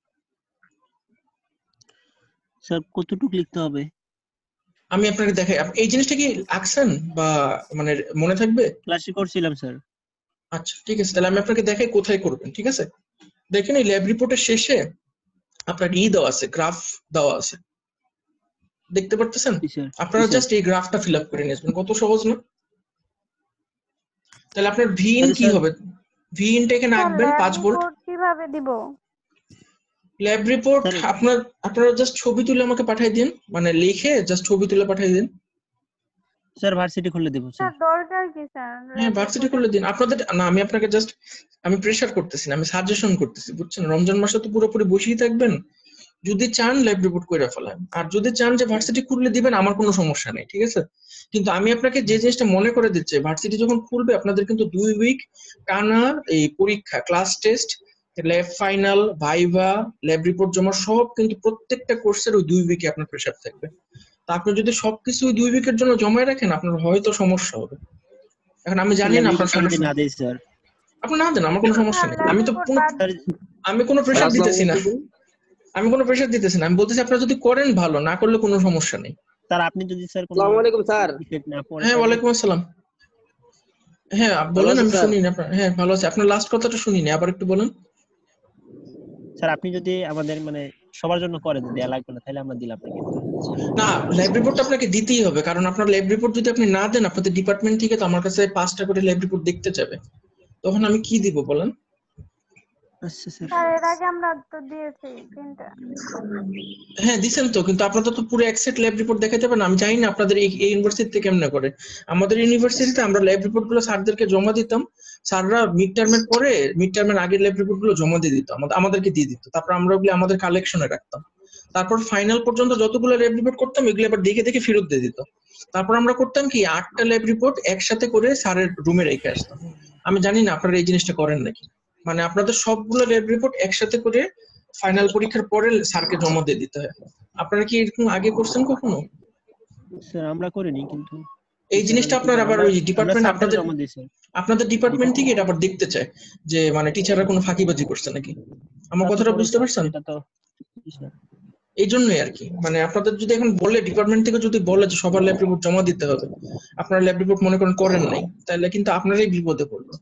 স্যার কতটুকু লিখতে হবে? আমি আপনাকে দেখাই, আপ- এই জিনিসটা কি আঁকছেন বা মানে মনে থাকবে? ক্লাসে করছিলাম স্যার। আচ্ছা ঠিক আছে, তাহলে আমি আপনাকে দেখাই কোথায় করবেন, ঠিক আছে। দেখেন এই ল্যাব রিপোর্টের শেষে আপনার ই দেওয়া আছে, গ্রাফ দেওয়া আছে, দেখতে পারতেছেন? জি স্যার। আপনারা জি স্যার। জাস্ট এই গ্রাফটা ফিল আপ করে নিয়ে আসবেন, কত সহজ না? তাহলে আপনার ভি ইন তাহলে কি স্যার হবে? ভি ইনটা এখানে স্যার আঁকবেন ল্যাব পাঁচ ভোল্ট। রিপোর্ট কিভাবে দিব? ল্যাব রিপোর্ট স্যার আপনার আপনারা জাস্ট ছবি তুলে আমাকে পাঠিয়ে দিন, মানে লিখে জাস্ট ছবি তুলে পাঠিয়ে দিন। স্যার ভার্সিটি খুলে দেবো স্যার স্যার। দরকার কি স্যার হ্যাঁ ল্যাব ভার্সিটি রিপোর্টের? করলে দিন আপনাদের। না আমি আপনাকে জাস্ট আমি প্রেসার করতেছি না, আমি সাজেশন করতেছি, বুঝছেন? রমজান মাসে তো পুরোপুরি বসেই থাকবেন, যদি চান ল্যাব রিপোর্ট করে ফেলেন, আর যদি চান যে ভার্সিটি খুললে দিবেন আমার কোনো সমস্যা নেই, ঠিক আছে। কিন্তু আমি আপনাকে যে জিনিসটা মনে করে দিচ্ছি, ভার্সিটি যখন খুলবে আপনাদের কিন্তু দুই উইক টানা এই পরীক্ষা, class test, lab final, viva, lab report জমা সব কিন্তু প্রত্যেকটা কোর্সের ওই দুই উইকে আপনার প্রেসার থাকবে। তা আপনি যদি সবকিছু ওই দুই উইকের জন্য জমায় রাখেন আপনার হয়তো সমস্যা হবে। এখন আমি জানি ল্যাব না আপনার রিপোর্টটা যদি সমস্যা, না দেই স্যার। আপনি না দেন আমার কোনো সমস্যা স্যার নেই। ল্যাব আমি তো রিপোর্ট কোনো বাদ স্যার আমি কোনো প্রেসার দিতেছি না, আমি কোনো প্রেসার দিতেছি না। আমি বলতেছি আপনারা যদি করেন ভালো, না করলে কোনো সমস্যা নেই। স্যার আপনি যদি স্যার কোনো আসসালামু আলাইকুম স্যার। ইফেক্ট না পড়ে হ্যাঁ তাহলে ওয়ালাইকুম আসসালাম। হ্যাঁ ভালো বলেন, আছেন আমি স্যার? শুনিনি আপনার। হ্যাঁ ভালো আছে, আপনার লাস্ট কথাটা শুনিনি, আবার একটু বলেন। স্যার আপনি যদি আমাদের মানে সবার জন্য করেন দেয়া লাগবে না তাহলে আমরা দিলাম আপনাকে। না ল্যাব রিপোর্ট আপনাকে দিতেই হবে, কারণ আপনার ল্যাব রিপোর্ট যদি আপনি না দেন আপনাদের ডিপার্টমেন্ট থেকে তো আমার কাছে পাঁচটা করে ল্যাব রিপোর্ট দেখতে যাবে, তখন আমি কি দিব বলেন? আচ্ছা স্যার। স্যার এর আগে আমরা তো দিয়েছি তিনটা। হ্যাঁ দিছেন তো, কিন্তু আপনাদের তো পুরো এক সেট ল্যাব রিপোর্ট দেখাতে পারেন। আমি জানি না আপনাদের এই ইউনিভার্সিটিতে কেমনে করে। আমাদের ইউনিভার্সিটিতে আমরা ল্যাব রিপোর্ট গুলো স্যারদেরকে জমা দিতাম, স্যাররা মিড টার্মের পরে মিড টার্মের আগের ল্যাব রিপোর্ট গুলো জমা দিয়ে দিত, আমাদের আমাদেরকে দিয়ে দিত, তারপর আমরা ওগুলো আমাদের কালেকশনে রাখতাম। তারপর ফাইনাল পর্যন্ত যতগুলো ল্যাব রিপোর্ট করতাম এগুলো আবার দেখে দেখে ফেরত দিয়ে দিত। তারপর আমরা করতাম কি আটটা ল্যাব রিপোর্ট একসাথে করে স্যারের রুমে রেখে আসতাম। আমি জানি না আপনারা এই জিনিসটা করেন নাকি, মানে আপনাদের সবগুলো ল্যাব রিপোর্ট একসাথে করে ফাইনাল পরীক্ষার পরে স্যারকে জমা দিয়ে দিতে হয়। আপনারা কি এরকম আগে করছেন কখনো? স্যার আমরা করিনি কিন্তু এই জিনিসটা আপনার আবার ওই ডিপার্টমেন্ট আপনাদের জমা দিয়েছি। আপনাদের ডিপার্টমেন্ট থেকে এটা আবার দেখতে চায় যে মানে টিচাররা কোনো ফাঁকিবাজি করছে নাকি। আমার কথাটা বুঝতে পারছেন? এটা তো স্যার এই জন্যই আর কি, মানে আপনাদের যদি এখন বলে ডিপার্টমেন্ট থেকে যদি বলে যে সবার ল্যাব রিপোর্ট জমা দিতে হবে, আপনারা ল্যাব রিপোর্ট মনে করেন করেন নাই, তাহলে কিন্তু আপনারাই বিপদে পড়বেন।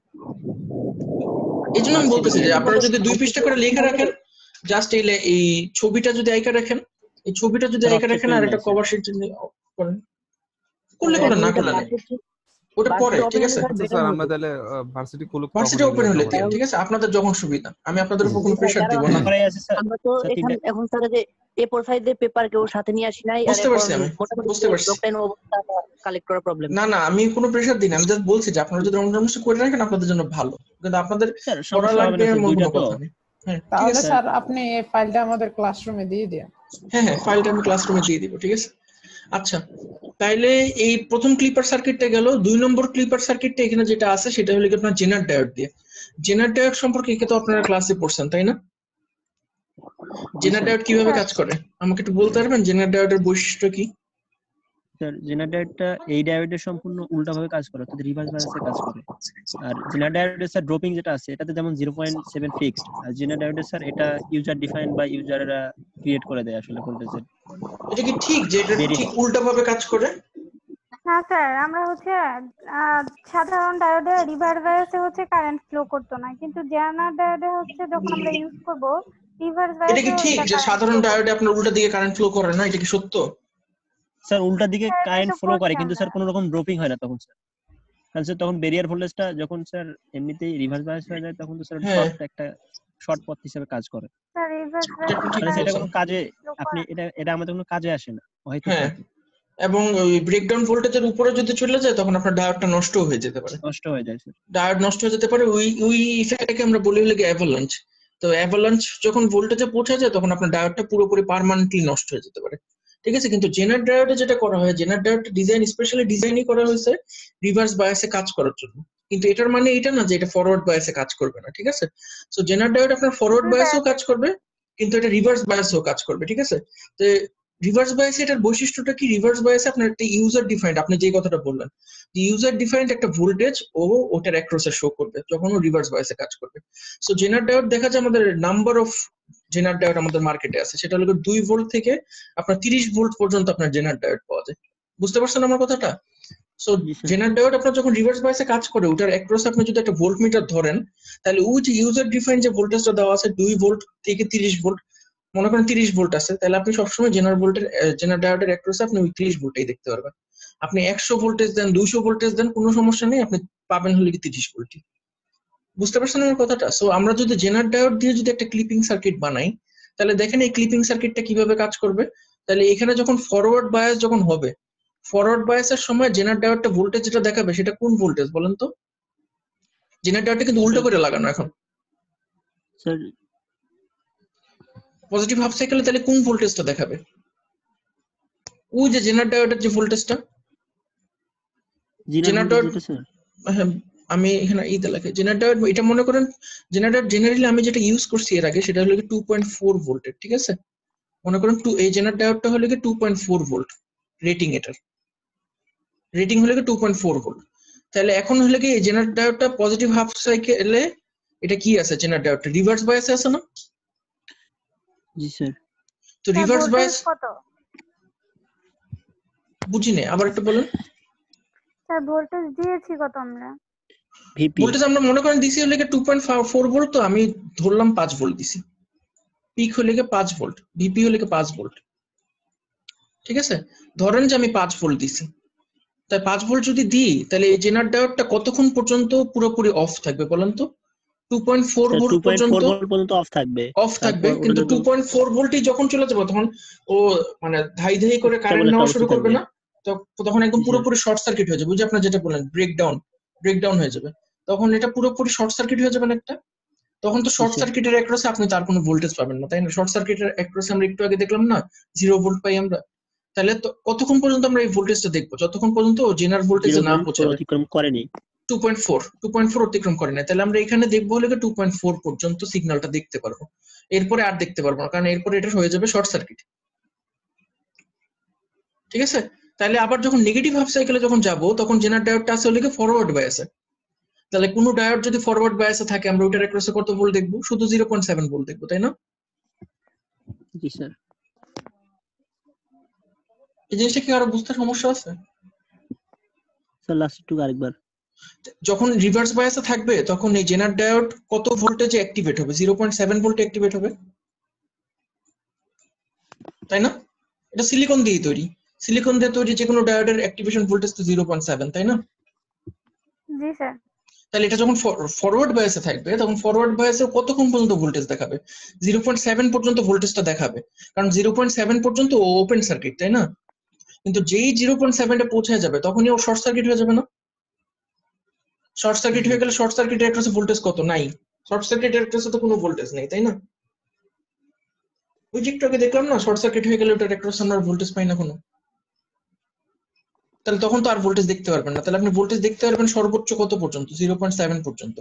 এই জন্য আমি বলতেছি যে আপনারা যদি দুই পৃষ্ঠা করে লেখা রাখেন, জাস্ট এই লে- এই ছবিটা যদি আইকা রাখেন, এই ছবিটা যদি আইকা রাখেন আর একটা কভার শিট যদি করেন, করলে করেন, না করলে না, ওটা পরে, ঠিক আছে। আচ্ছা স্যার আমরা তাহলে ভার্সিটি খুলুক ভার্সিটি তখন ওপেন এগুলো হলে জমা দিন, দেব। ঠিক আছে, আপনাদের যখন সুবিধা। আমি আপনাদের উপর কোনো প্রেসার দিব না। করাই আছে স্যার। আমরা তো স্যার, এখন তিনটা- এখন স্যার যে এ ফোর সাইজের পেপার কেউ সাথে নিয়ে আসি নাই, আর বুঝতে পারছি এখন আমি, মোটামুটি বুঝতে পারছি। লোকটাইন অবস্থা কালেক্ট করা প্রবলেম। না না আমি কোনো প্রেসার দিই না, আমি জাস্ট বলছি যে আপনারা যদি রমজান মাসে করে রাখেন আপনাদের জন্য ভালো, কিন্তু আপনাদের স্যার করা সমস্যা হবে লাগবে না স্যার, এমন দুইটা কোনো তো। কথা নেই। হ্যাঁ ঠিক তাহলে আছে, স্যার আপনি এই ফাইলটা আমাদের ক্লাসরুমে দিয়ে দিন। হ্যাঁ হ্যাঁ ফাইলটা আমি ক্লাসরুমে দিয়ে দিব, ঠিক আছে। আচ্ছা তাইলে এই প্রথম ক্লিপার সার্কিটটা গেল। দুই নম্বর ক্লিপার সার্কিটটা এখানে যেটা আছে সেটা হলো কি আপনার জেনার ডায়োড দিয়ে। জেনার ডায়োড সম্পর্কে তো আপনারা ক্লাসে পড়ছেন তাই না? জেনার ডায়োড কিভাবে কাজ করে আমাকে একটু বলতে পারবেন? জেনার ডায়োডের বৈশিষ্ট্য কি? স্যার জেনার ডায়োডটা এই ডায়োডের সম্পূর্ণ উল্টাভাবে কাজ করে, অর্থাৎ রিভার্স বায়াসে কাজ করে। আর জেনার ডায়োডের স্যার ড্রপিং যেটা আছে এটাতে যেমন জিরো পয়েন্ট সেভেন ফিক্সড, আর জেনার ডায়োডের স্যার এটা ইউজার ডিফাইন বা ইউজাররা ক্রিয়েট করে দেয় আসলে ভোল্টেজের। এটা কি ঠিক যে এটা ঠিক উল্টা ভাবে কাজ করে? হ্যাঁ স্যার আমরা হচ্ছে আহ, সাধারণ ডায়োডে রিভার্স বায়াসে হচ্ছে কারেন্ট ফ্লো করতো না, কিন্তু জেনার ডায়োডে হচ্ছে যখন আমরা ইউজ করব রিভার্স এটা কি বায়াসে ঠিক উল্টা যে কারেন্ট সাধারণ ফ্লো ডায়োডে আপনার উল্টা দিকে কারেন্ট ফ্লো করে না? এটা কি সত্য? স্যার উল্টা দিকে স্যার এটা কারেন্ট তো ফ্লো করে করছি কিন্তু আমরা স্যার কোনো রকম ড্রপিং হয় না তখন স্যার। কারণ স্যার তখন ব্যারিয়ার ভোল্টেজটা যখন স্যার এমনিতেই রিভার্স বায়াস হয়ে যায় তখন তো স্যার হ্যাঁ শর্ট একটা শর্ট পথ হিসেবে কাজ করে। স্যার রিভার্স এটা বায়াসে ঠিক মানে উল্টা সেটা বলছেন। কোনো কাজে ফ্লো আপনি করে এটা এটা আমাদের কোনো কাজে আসে না হয়তো হ্যাঁ, থাকে এবং ওই ব্রেকডাউন ভোল্টেজের উপরে যদি চলে যায় তখন আপনার ডায়োডটা নষ্ট হয়ে যেতে পারে। নষ্ট হয়ে যায় স্যার। ডায়োড নষ্ট হয়ে যেতে পারে, ওই ওই ইফেক্টটাকে আমরা বলি হলো অ্যাভালাঞ্চ। তো অ্যাভালাঞ্চ যখন ভোল্টেজে পৌঁছে যায় তখন আপনার ডায়োডটা পুরোপুরি পার্মানেন্টলি নষ্ট হয়ে যেতে পারে। ঠিক আছে, কিন্তু জেনার ডায়োডে যেটা করা হয়, জেনার ডায়োড ডিজাইন স্পেশালি ডিজাইনই করা হয়েছে রিভার্স বায়াসে কাজ করার জন্য। কিন্তু এটার মানে এটা না যে এটা ফরওয়ার্ড বায়াসে কাজ করবে না। ঠিক আছে, সো জেনার ডায়োড আপনার ফরওয়ার্ড দুই বায়াসেও বায়াসে কাজ করবে, কিন্তু এটা রিভার্স বায়াসেও কাজ করবে। ঠিক আছে, তো রিভার্স বায়াসে এটার বৈশিষ্ট্যটা কি? রিভার্স বায়াসে আপনার একটা ইউজার ডিফাইন্ড, আপনি যে কথাটা বললেন, ইউজার ডিফাইন্ড একটা ভোল্টেজ ও ওটার অ্যাক্রসে শো করবে যখন ও রিভার্স বায়াসে কাজ করবে। সো জেনার ডায়োড দেখা যায় আমাদের নাম্বার অফ জেনার ডায়োড আমাদের মার্কেটে আছে, সেটা হলো দুই ভোল্ট থেকে আপনার তিরিশ ভোল্ট পর্যন্ত আপনার জেনার ডায়োড পাওয়া যায়। বুঝতে পারছেন আমার কথাটা? সো জি স্যার। জেনার ডায়োড আপনার যখন রিভার্স বায়াসে কাজ করে ওটার অ্যাক্রসে আপনি যদি একটা ভোল্ট মিটার ধরেন, তাহলে ওই যে ইউজার ডিফাইন্ড যে ভোল্টেজটা দেওয়া আছে দুই ভোল্ট থেকে তিরিশ ভোল্ট, মনে করেন তিরিশ ভোল্ট আছে, তাহলে আপনি সবসময় জেনার ভোল্টের জেনার ডায়োডের অ্যাক্রসে আপনি ওই তিরিশ ভোল্টই দেখতে পারবেন। আপনি একশো ভোল্টেজ দেন, দুইশো ভোল্টেজ দেন, কোনো সমস্যা নেই, আপনি পাবেন হলে কি তিরিশ ভোল্টই। বুঝতে পারছেন আমার কথাটা? সো আমরা যদি জেনার ডায়োড দিয়ে যদি একটা ক্লিপিং সার্কিট বানাই, তাহলে দেখেন এই ক্লিপিং সার্কিটটা কিভাবে কাজ করবে। তাহলে এখানে যখন ফরওয়ার্ড বায়াস যখন হবে, ফরওয়ার্ড বায়াসের সময় জেনার ডায়োডটা ভোল্টেজ যেটা দেখাবে সেটা কোন ভোল্টেজ বলেন তো? জেনার ডায়োডটা কিন্তু উল্টো করে লাগানো এখন, স্যার পজিটিভ হাফ সাইকেলে, তাহলে কোন ভোল্টেজটা দেখাবে? ওই যে জেনার ডায়োডের যে ভোল্টেজটা, জিনার জেনার ভোল্টেজ ডায়োড, যেটা স্যার। হ্যাঁ, আমি এখানে এই লেখে জেনার ডায়োড, এটা মনে করেন জেনার ডায়োড জেনারেলি আমি যেটা ইউজ করছি এর আগে সেটা হলো টু পয়েন্ট ফোর ভোল্টের। ঠিক আছে, মনে করেন টু এই জেনার ডায়োডটা হলো কি two point four volt rating, এটার রেটিং হলো কি টু পয়েন্ট ফোর ভোল্ট। তাহলে এখন হলো কি এই জেনার ডায়োডটা পজিটিভ হাফ সাইকেলে এটা কি আছে? জেনার ডায়োডটা রিভার্স বায়াসে আছে না? জি স্যার। তো স্যার রিভার্স ভোল্টেজ বায়াস কত? বুঝি না, আবার একটু বলেন। স্যার ভোল্টেজ দিয়েছি কত আমরা? ভিপি ভোল্টেজ আমরা মনে করেন দিছি হলে কি টু পয়েন্ট ফোর ভোল্ট, তো আমি ধরলাম পাঁচ ভোল্ট দিছি। পিক হলে কি পাঁচ ভোল্ট, ভিপি হলে কি পাঁচ ভোল্ট। ঠিক আছে, ধরেন যে আমি পাঁচ ভোল্ট দিছি, তাই পাঁচ ভোল্ট যদি দিই তাহলে এই জেনার ডায়োডটা কতক্ষণ পর্যন্ত পুরোপুরি অফ থাকবে বলেন তো? Two point four sir volt two point four পর্যন্ত ভোল্ট পর্যন্ত অফ থাকবে। অফ থাকবে, তারপর ওটা কিন্তু টু যখন পয়েন্ট ফোর ভোল্টই যখন চলে যাবে তখন ও মানে ধাই ধাই করে তেমন কারেন্ট একটা নেওয়া অবস্থা শুরু করবে থাকবে। না, তো- তখন একদম জি স্যার। পুরোপুরি শর্ট সার্কিট হয়ে যাবে। বুঝে আপনার যেটা বললেন ব্রেকডাউন, ব্রেকডাউন হয়ে যাবে, তখন এটা পুরোপুরি শর্ট সার্কিট হয়ে যাবে না একটা। তখন তো জি শর্ট স্যার। সার্কিটের অ্যাক্রসে আপনি তার কোনো ভোল্টেজ পাবেন না, তাই না? শর্ট সার্কিটের অ্যাক্রসে আমরা একটু আগে দেখলাম না জিরো ভোল্ট পাই আমরা। তাহলে তো কতক্ষণ পর্যন্ত আমরা এই ভোল্টেজটা দেখবো? যতক্ষণ পর্যন্ত জেনার ভোল্টেজে জিরো না ভোল্ট পৌঁছাবে, অতিক্রম করেনি। Two point four two point four অতিক্রম করে না। তাহলে আমরা এখানে দেখবো হলে টু পয়েন্ট ফোর পর্যন্ত সিগন্যালটা দেখতে পারবো, এরপরে আর দেখতে পারবো না, কারণ এরপরে এটা হয়ে যাবে শর্ট সার্কিট। ঠিক আছে, তাহলে আবার যখন নেগেটিভ হাফ সাইকেলে যখন যাব তখন জেনার ডায়োডটা আছে হলে ফরওয়ার্ড বায়াসে। তাহলে কোনো ডায়োড যদি ফরওয়ার্ড বায়াসে থাকে আমরা ওইটার অ্যাক্রসে কত ভোল্ট দেখবো? শুধু জিরো পয়েন্ট সেভেন ভোল্ট দেখবো, তাই না? জি স্যার। এই জিনিসটা কি আরো বুঝতে সমস্যা আছে? স্যার লাস্ট টু আরেকবার। যখন রিভার্স বায়াসে থাকবে তখন এই জেনার ডায়োড কত ভোল্টেজে অ্যাক্টিভেট হবে? জিরো পয়েন্ট সেভেন ভোল্টে অ্যাক্টিভেট হবে, তাই না? এটা সিলিকন দিয়ে তৈরি, সিলিকন দিয়ে তৈরি যে কোনো ডায়োডের অ্যাক্টিভেশন ভোল্টেজ তো জিরো পয়েন্ট সেভেন, তাই না? জি স্যার। তাহলে এটা যখন ফরওয়ার্ড বায়াসে থাকবে তখন ফরওয়ার্ড বায়াসে কতক্ষণ পর্যন্ত ভোল্টেজ দেখাবে? জিরো পয়েন্ট সেভেন পর্যন্ত ভোল্টেজটা দেখাবে, কারণ জিরো পয়েন্ট সেভেন পর্যন্ত ওপেন সার্কিট, তাই না? কিন্তু যেই জিরো পয়েন্ট সেভেনে পৌঁছে যাবে তখনই ও শর্ট সার্কিট হয়ে যাবে না? শর্ট সার্কিট হয়ে গেলে শর্ট সার্কিটের অ্যাক্রসে ভোল্টেজ কত? নাই, শর্ট সার্কিটের অ্যাক্রসে তো কোনো ভোল্টেজ নেই, তাই না? ওই যে একটু আগে দেখলাম না, শর্ট সার্কিট হয়ে গেলে ওটার অ্যাক্রসে আমরা ভোল্টেজ পাই না কোনো। তাহলে তখন তো আর ভোল্টেজ দেখতে পারবেন না, তাহলে আপনি ভোল্টেজ দেখতে পারবেন সর্বোচ্চ কত পর্যন্ত? জিরো পয়েন্ট সেভেন পর্যন্ত।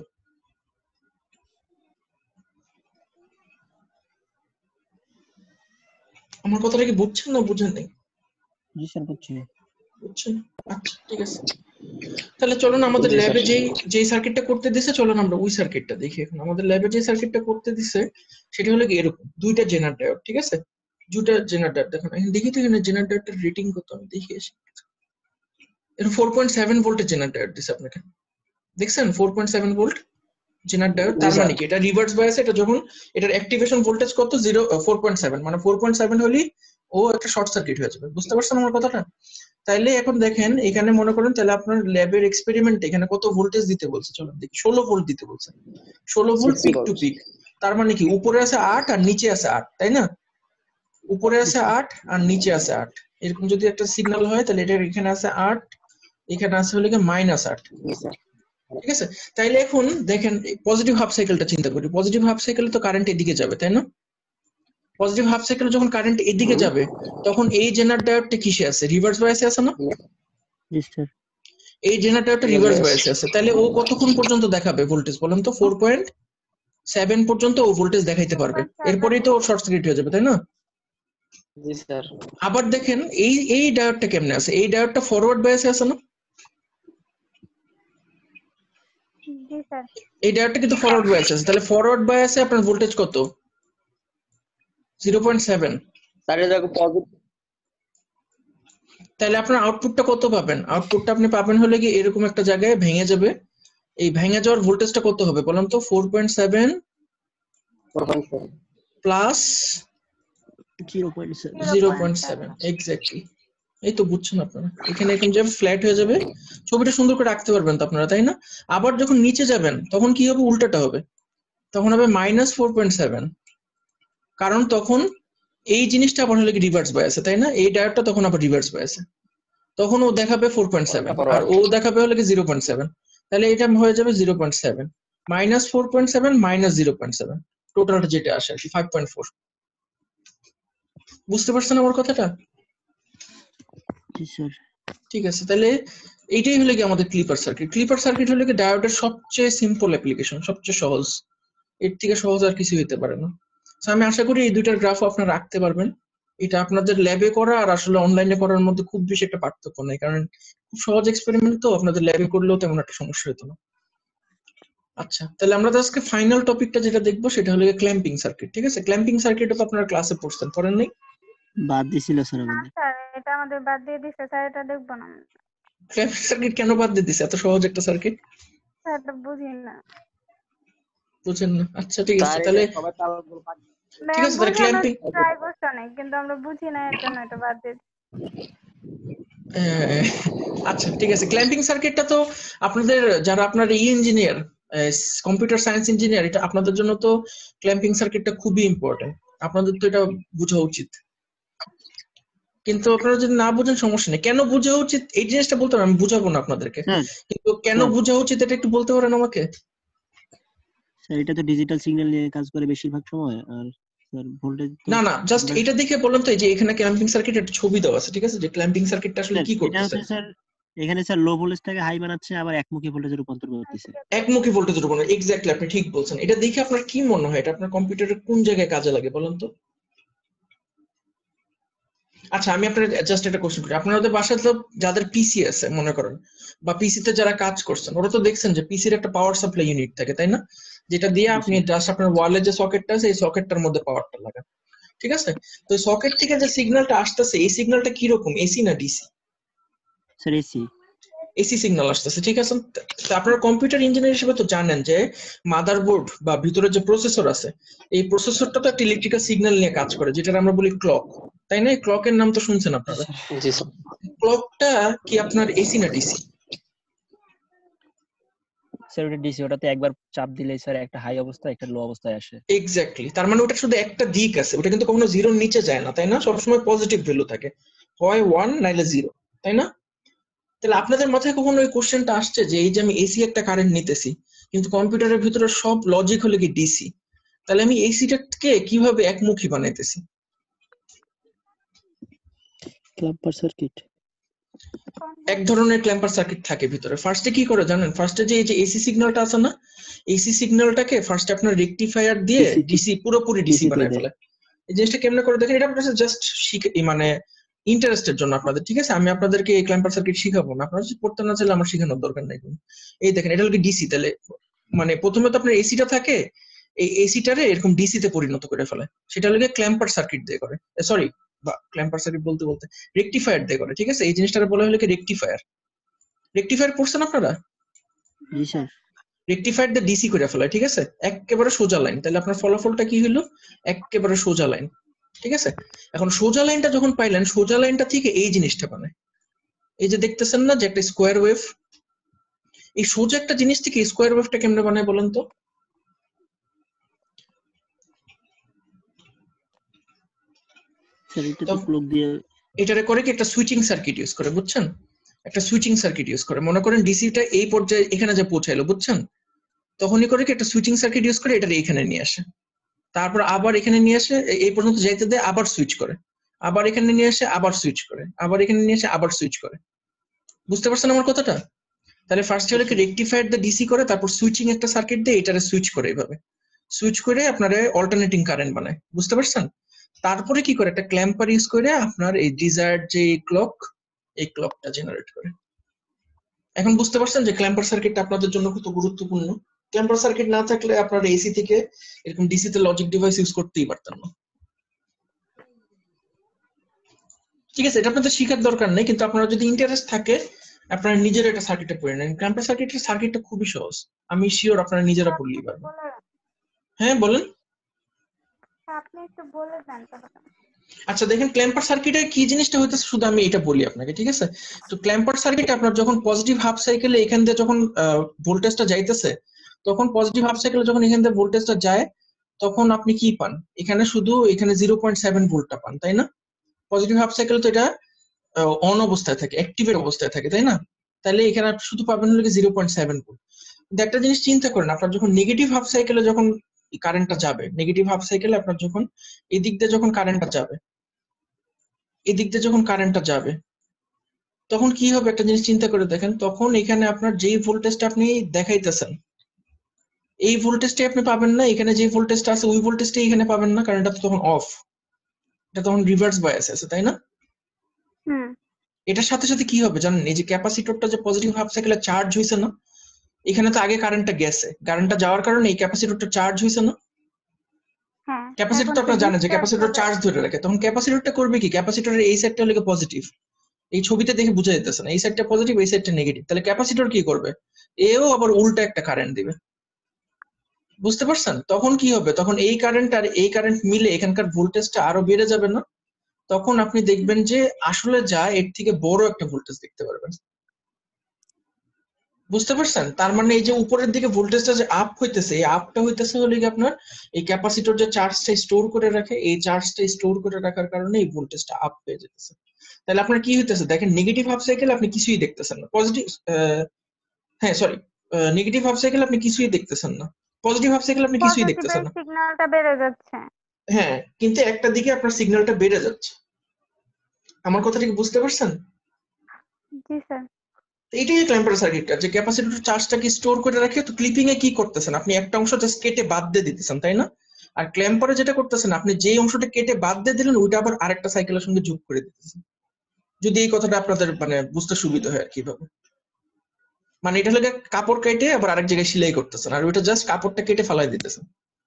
আমার কথাটা কি বুঝছেন না বুঝেন নাই? জি স্যার বুঝছি। বুঝছেন? আচ্ছা ঠিক আছে, তাহলে চলুন আমাদের ল্যাবে যেই যেই সার্কিটটা করতে দিছে চলুন আমরা ওই সার্কিটটা দেখি। এখন আমাদের ল্যাবে যে সার্কিটটা করতে দিছে সেটা হলো কি এরকম দুইটা জেনার ডায়োড। ঠিক আছে, দুইটা জেনার ডায়োড দেখুন, এখন দেখি তো এখানে জেনার ডায়োডটার রেটিং কত আমি দেখি আসি। এটা ফোর পয়েন্ট সেভেন ভোল্টের জেনার ডায়োড দিছে আপনাকে, দেখছেন? Four point seven volt. Zener diode তার মানে কি এটা রিভার্স বায়াস, এটা যখন এটার অ্যাক্টিভেশন ভোল্টেজ কত জিরো ফোর পয়েন্ট সেভেন মানে ফোর পয়েন্ট সেভেন হলেই ও একটা শর্ট সার্কিট হয়ে যাবে। বুঝতে পারছেন আমার কথাটা? তাইলে এখন দেখেন এখানে মনে করেন তাহলে আপনার ল্যাবের এক্সপেরিমেন্টে এখানে কত ভোল্টেজ দিতে বলছে, চলুন দেখি। ষোলো ভোল্ট দিতে বলছে, ষোলো ভোল্ট পিক টু পিক। তার মানে কি উপরে আছে আট আর নিচে আছে আট, তাই না? উপরে আছে আট আর নিচে আছে আট, এরকম যদি একটা সিগন্যাল হয় তাহলে এটা এখানে আছে আট, এখানে আছে হলে কি মাইনাস আট। ঠিক আছে, তাইলে এখন দেখেন পজিটিভ হাফ সাইকেলটা চিন্তা করি। পজিটিভ হাফ সাইকেলে তো কারেন্ট এদিকে যাবে, তাই না? পজিটিভ হাফ সাইকেলে যখন কারেন্ট এদিকে যাবে তখন এই জেনার ডায়োডটা কিসে আছে? রিভার্স বায়াসে আছে না? জি স্যার। এই জেনার ডায়োডটা রিভার্স বায়াসে আছে, তাহলে ও কতক্ষণ পর্যন্ত দেখাবে ভোল্টেজ বলেন তো? ফোর পয়েন্ট সেভেন পর্যন্ত ও ভোল্টেজ দেখাইতে পারবে, এরপরেই তো শর্ট সার্কিট হয়ে যাবে, তাই না? জি স্যার। আবার দেখেন এই এই ডায়োডটা কেমনে আছে? এই ডায়োডটা ফরওয়ার্ড বায়াসে আছে না? জি স্যার। এই ডায়োডটা কিন্তু ফরওয়ার্ড বায়াসে আছে, তাহলে ফরওয়ার্ড বায়াসে আপনার ভোল্টেজ কত? Zero point seven. তাহলে দেখো পজিটিভ, তাহলে আপনার আউটপুটটা কত পাবেন? আউটপুটটা আপনি পাবেন হলে কি এরকম একটা জায়গায় ভেঙে যাবে। এই ভেঙে যাওয়ার ভোল্টেজটা কত হবে বলেন তো? Four point seven plus zero point seven. Zero point seven, exactly. এই তো বুঝছেন আপনারা, এখানে এরকম যাবে, ফ্ল্যাট হয়ে যাবে। ছবিটা সুন্দর করে রাখতে পারবেন তো আপনারা, তাই না? আবার যখন নিচে যাবেন তখন কি হবে? উল্টাটা হবে, তখন হবে মাইনাস ফোর পয়েন্ট সেভেন, কারণ তখন এই জিনিসটা আবার হলে কি রিভার্স বায়াসে, তাই না? এই ডায়োডটা তখন আবার রিভার্স বায়াসে, তখন ও দেখাবে ফোর পয়েন্ট সেভেন আর ও দেখাবে হলে কি জিরো পয়েন্ট সেভেন। তাহলে এটা হয়ে যাবে zero point seven minus four point seven minus zero point seven, টোটালটা যেটা আসে আর কি ফাইভ পয়েন্ট ফোর। বুঝতে পারছেন আমার কথাটা? জি স্যার। ঠিক আছে, তাহলে এইটাই হলো কি আমাদের ক্লিপার সার্কিট। ক্লিপার সার্কিট হলো কি ডায়োডের সবচেয়ে সিম্পল অ্যাপ্লিকেশন, সবচেয়ে সহজ। এর থেকে সহজ আর কিছু হতে পারে না। তো আমি আশা করি এই দুইটার গ্রাফ আপনারা রাখতে পারবেন। এটা আপনাদের ল্যাবে করা আর আসলে অনলাইনে করার মধ্যে খুব বেশি একটা পার্থক্য নাই, কারণ খুব সহজ এক্সপেরিমেন্ট তো, আপনাদের ল্যাবে করলেও তেমন একটা সমস্যা হতো না। আচ্ছা, তাহলে আমরা আজকে ফাইনাল টপিকটা যেটা দেখবো সেটা হলো ক্ল্যাম্পিং সার্কিট। ঠিক আছে, ক্ল্যাম্পিং সার্কিটও তো আপনারা ক্লাসে পড়ছেন, পড়েন নাই? বাদ দিছিল স্যার না আমাদের। স্যার, এটা আমাদের বাদ দিয়ে দিছে স্যার, এটা দেখবো না। ক্ল্যাম্পিং সার্কিট কেন বাদ দিয়ে দিছে? এত সহজ একটা সার্কিট স্যার এটা বুঝি না। বুঝেন না? আচ্ছা ঠিক আছে, তাহলে সবাই তাহলে ঠিক আছে, তাহলে ক্ল্যাম্পিং ট্রাই করছে অনেক, কিন্তু আমরা বুঝি না, এর জন্য এটা বাদ দিয়ে দিছি। আচ্ছা ঠিক আছে, ক্ল্যাম্পিং সার্কিটটা তো আপনাদের যারা আপনার ই ইঞ্জিনিয়ার, কম্পিউটার সায়েন্স ইঞ্জিনিয়ার, এটা আপনাদের জন্য তো ক্ল্যাম্পিং সার্কিটটা খুবই ইম্পর্টেন্ট, আপনাদের তো এটা বোঝা উচিত। কিন্তু আপনারা যদি না বুঝেন সমস্যা নেই। কেন বোঝা উচিত এই জিনিসটা বলতে পারেন, আমি বুঝাবো না আপনাদেরকে, কিন্তু কেন বোঝা উচিত এটা একটু বলতে পারেন আমাকে? স্যার এটা তো ডিজিটাল সিগন্যাল নিয়ে কাজ করে বেশিরভাগ সময়, আর স্যার ভোল্টেজ না না জাস্ট এটা দেখে বললাম তো, এই যে এখানে ক্ল্যাম্পিং সার্কিট একটা ছবি দেওয়া আছে, ঠিক আছে, যে ক্ল্যাম্পিং সার্কিটটা আসলে কি করতেছে। স্যার এখানে স্যার লো ভোল্টেজ থেকে হাই বানাচ্ছে, আবার একমুখী ভোল্টেজে রূপান্তর করতেছে। একমুখী ভোল্টেজের উপর, এক্স্যাক্টলি আপনি ঠিক বলছেন। এটা দেখে আপনার কি মনে হয় এটা আপনার কম্পিউটারে কোন জায়গায় কাজে লাগে বলেন তো? আচ্ছা আমি আপনার জাস্ট একটা কোশ্চেন করি, আপনাদের বাসায় তো যাদের পিসি আছে মনে করেন, বা পিসিতে যারা কাজ করছেন, ওরা তো দেখছেন যে পিসির একটা পাওয়ার সাপ্লাই ইউনিট থাকে, তাই না? যেটা দিয়ে আপনি জাস্ট আপনার ওয়ালে যে সকেটটা আছে এই সকেটটার মধ্যে পাওয়ারটা লাগান, ঠিক আছে? তো সকেট থেকে যে সিগন্যালটা আসতেছে এই সিগন্যালটা কি রকম, এসি না DC? Sir AC. AC signal আসতেছে, ঠিক আছে। আপনারা কম্পিউটার ইঞ্জিনিয়ার হিসেবে তো জানেন যে মাদারবোর্ড বা ভিতরে যে প্রসেসর আছে এই প্রসেসরটা তো একটা ইলেকট্রিক্যাল সিগন্যাল নিয়ে কাজ করে, যেটা আমরা বলি ক্লক, তাই না? এই ক্লকের নাম তো শুনছেন আপনারা। জি স্যার। ক্লকটা কি আপনার এসি না ডিসি? স্যার ওটা ডিসি, ওটাতে একবার চাপ দিলে স্যার একটা হাই অবস্থা একটা লো অবস্থায় আসে। এক্স্যাক্টলি, তার মানে ওটা শুধু একটা দিক আছে, ওটা কিন্তু কখনো জিরোর নিচে যায় না, তাই না? সবসময় পজিটিভ ভ্যালু থাকে, হয় ওয়ান নাইলে জিরো, তাই না? তাহলে আপনাদের মাথায় কখনো ওই কোশ্চেনটা আসছে যে এই যে আমি এসি একটা কারেন্ট নিতেছি কিন্তু কম্পিউটারের ভিতরে সব লজিক হলো কি ডিসি, তাহলে আমি এসিটাকে কিভাবে একমুখী বানাইতেছি? Clamper circuit. এক ধরনের ক্ল্যাম্পার সার্কিট থাকে ভিতরে। ফার্স্টে কি করে জানেন? ফার্স্টে যে এই যে এসি সিগন্যালটা আছে না, এসি সিগন্যালটাকে ফার্স্টে আপনার রেকটিফায়ার দিয়ে ডিসি পুরোপুরি ডিসি বানায় ফেলে। এই জিনিসটা কেমনে করে দেখেন, এটা আপনাদের জাস্ট মানে ইন্টারেস্টের জন্য আপনাদের, ঠিক আছে? আমি আপনাদেরকে এই ক্ল্যাম্পার সার্কিট শিখাবো না, আপনারা যদি পড়তে না চাইলে আমার শেখানোর দরকার নাই। এই দেখেন এটা হলো ডিসি, তাহলে মানে প্রথমে তো আপনার এসিটা থাকে, এই এসিটারে এরকম ডিসি তে পরিণত করে ফেলে, সেটা হলো ক্ল্যাম্পার সার্কিট দিয়ে করে, সরি বা ক্ল্যাম্পার সার্কিট বলতে বলতে রেকটিফায়ার দিয়ে করে, ঠিক আছে? এই জিনিসটাকে বলা হলো কি রেকটিফায়ার। রেকটিফায়ার পড়ছেন আপনারা? জি স্যার। রেকটিফাইড দ্য ডিসি করে ফেলায়, ঠিক আছে, একেবারে সোজা লাইন। তাহলে আপনার ফলাফলটা কি হলো? একেবারে সোজা লাইন, ঠিক আছে। এখন সোজা লাইনটা যখন পাইলেন, সোজা লাইনটা থেকে এই জিনিসটা বানায়, এই যে দেখতেছেন না যে একটা স্কোয়ার ওয়েভ, এই সোজা একটা জিনিস থেকে স্কোয়ার ওয়েভটা কেমনে বানায় বলেন তো? স্যার এটা তো ক্লক দিয়ে এটারে করে কি একটা সুইচিং সার্কিট ইউজ করে, বুঝছেন? একটা সুইচিং সার্কিট ইউজ করে, মনে করেন ডিসিটা এই পর্যায়ে এখানে যে পৌঁছাইলো, বুঝছেন, তখনই করে কি একটা সুইচিং সার্কিট ইউজ করে এটারে এখানে নিয়ে আসে, তারপর আবার এখানে নিয়ে আসে, এই পর্যন্ত যাইতে দেয়, আবার সুইচ করে, আবার এখানে নিয়ে আসে, আবার সুইচ করে, আবার এখানে নিয়ে আসে, আবার সুইচ করে। বুঝতে পারছেন আমার কথাটা? তাহলে ফার্স্ট হলো কি রেকটিফাইড দ্য ডিসি করে, তারপর সুইচিং একটা সার্কিট দিয়ে এটারে সুইচ করে, এইভাবে সুইচ করে আপনার অল্টারনেটিং কারেন্ট বানায়। বুঝতে পারছেন? তারপরে কি করে একটা ক্ল্যাম্পার ইউজ করে আপনার এই ডিজায়ার্ড যে ক্লক, এই ক্লকটা জেনারেট করে। এখন বুঝতে পারছেন যে ক্ল্যাম্পার সার্কিটটা আপনাদের জন্য কত গুরুত্বপূর্ণ। ক্ল্যাম্পার সার্কিট না থাকলে আপনার এসি থেকে এরকম ডিসি তে লজিক ডিভাইস ইউজ করতেই পারতেন না। ঠিক আছে, এটা আপনাদের শিখার দরকার নেই, কিন্তু আপনারা যদি ইন্টারেস্ট থাকে আপনারা নিজের একটা সার্কিটে পড়ে নেন। ক্ল্যাম্পার সার্কিটের সার্কিটটা খুবই সহজ, আমি শিওর আপনারা নিজেরা পড়লেই পারবেন। হ্যাঁ বলেন। আপনি একটু বলে দেন তাহলে। আচ্ছা দেখেন, ক্ল্যাম্পার সার্কিটের কি জিনিসটা হইতেছে শুধু আমি এটা বলি আপনাকে, ঠিক আছে। তো ক্ল্যাম্পার সার্কিট আপনার যখন পজিটিভ হাফ সাইকেলে এখান দিয়ে যখন ভোল্টেজটা যাইতেছে, তখন পজিটিভ হাফ সাইকেলে যখন এখান দিয়ে ভোল্টেজটা যায়, তখন আপনি কি পান? এখানে শুধু এখানে জিরো পয়েন্ট সেভেন ভোল্টটা পান, তাই না? পজিটিভ হাফ সাইকেল তো এটা অন অবস্থায় থাকে, অ্যাক্টিভের অবস্থায় থাকে, তাই না? তাহলে এখানে আপনি শুধু পাবেন হলো জিরো পয়েন্ট সেভেন ভোল্ট। কিন্তু একটা জিনিস চিন্তা করেন, আপনার যখন নেগেটিভ হাফ সাইকেলে যখন কারেন্টটা যাবে, নেগেটিভ হাফ সাইকেলে আপনার যখন এদিক দিয়ে যখন কারেন্টটা যাবে, এদিক দিয়ে যখন কারেন্টটা যাবে, তখন কি হবে একটা জিনিস চিন্তা করে দেখেন। তখন এখানে আপনার যেই ভোল্টেজটা আপনি দেখাইতেছেন, এই ভোল্টেজটাই আপনি পাবেন না, এখানে যে ভোল্টেজটা আছে ওই ভোল্টেজটাই এখানে পাবেন না, কারণ এটা তো তখন অফ, এটা তখন রিভার্স বায়াস আছে, তাই না? হুম। এটার সাথে সাথে কি হবে জানেন? এই যে ক্যাপাসিটরটা যে পজিটিভ হাফ সাইকেলে চার্জ হয়েছে না, এখানে তো আগে কারেন্টটা গেছে, কারেন্টটা যাওয়ার কারণে এই ক্যাপাসিটরটা চার্জ হয়েছে না। হ্যাঁ, ক্যাপাসিটর তো আপনারা জানেন যে ক্যাপাসিটর চার্জ ধরে রাখে, তখন ক্যাপাসিটরটা করবে কি, ক্যাপাসিটরের এই সাইডটা হলো পজিটিভ, এই ছবিতে দেখে বোঝা যাইতেছে না, এই সাইডটা পজিটিভ এই সাইডটা নেগেটিভ, তাহলে ক্যাপাসিটর কি করবে, এও আবার উল্টা একটা কারেন্ট দিবে। বুঝতে পারছেন? তখন কি হবে, তখন এই কারেন্ট আর এই কারেন্ট মিলে এখানকার ভোল্টেজটা আরো বেড়ে যাবে না? তখন আপনি দেখবেন যে আসলে যা এর থেকে বড় একটা ভোল্টেজ দেখতে পারবেন। বুঝতে পারছেন? তার মানে এই যে উপরের দিকে ভোল্টেজটা যে আপ হইতেছে, এই আপটা হইতেছে হলে কি আপনার এই ক্যাপাসিটর যে চার্জটা স্টোর করে রাখে, এই চার্জটা স্টোর করে রাখার কারণে এই ভোল্টেজটা আপ হয়ে যেতেছে। তাহলে আপনার কি হইতেছে দেখেন, নেগেটিভ হাফ সাইকেল আপনি কিছুই দেখতেছেন না, পজিটিভ হ্যাঁ সরি নেগেটিভ হাফ সাইকেল আপনি কিছুই দেখতেছেন না, পজিটিভ হাফ সাইকেল আপনি কিছুই দেখতেছেন না। সিগন্যালটা বেড়ে যাচ্ছে। হ্যাঁ, কিন্তু একটা দিকে আপনার সিগন্যালটা বেড়ে যাচ্ছে। আমার কথাটা কি বুঝতে পারছেন? জি স্যার। এইটাই ক্ল্যাম্পার সার্কিটটা, যে ক্যাপাসিটর চার্জটাকে স্টোর করে রাখে। তো ক্লিপিং এ কি করতেছেন আপনি, একটা অংশ জাস্ট কেটে বাদ দিয়ে দিতেছেন, তাই না? আর ক্ল্যাম্পারে যেটা করতেছেন, আপনি যে অংশটা কেটে বাদ দিয়ে দিলেন ওইটা আবার আরেকটা সাইকেলের সঙ্গে যোগ করে দিতেছেন। যদি এই কথাটা আপনাদের মানে বুঝতে সুবিধা হয় আর কিভাবে, মানে এটা হলো কাপড় কেটে আবার আরেক জায়গায় সেলাই করতেছেন, আর ওইটা জাস্ট কাপড়টা কেটে ফালাই দিতেছেন।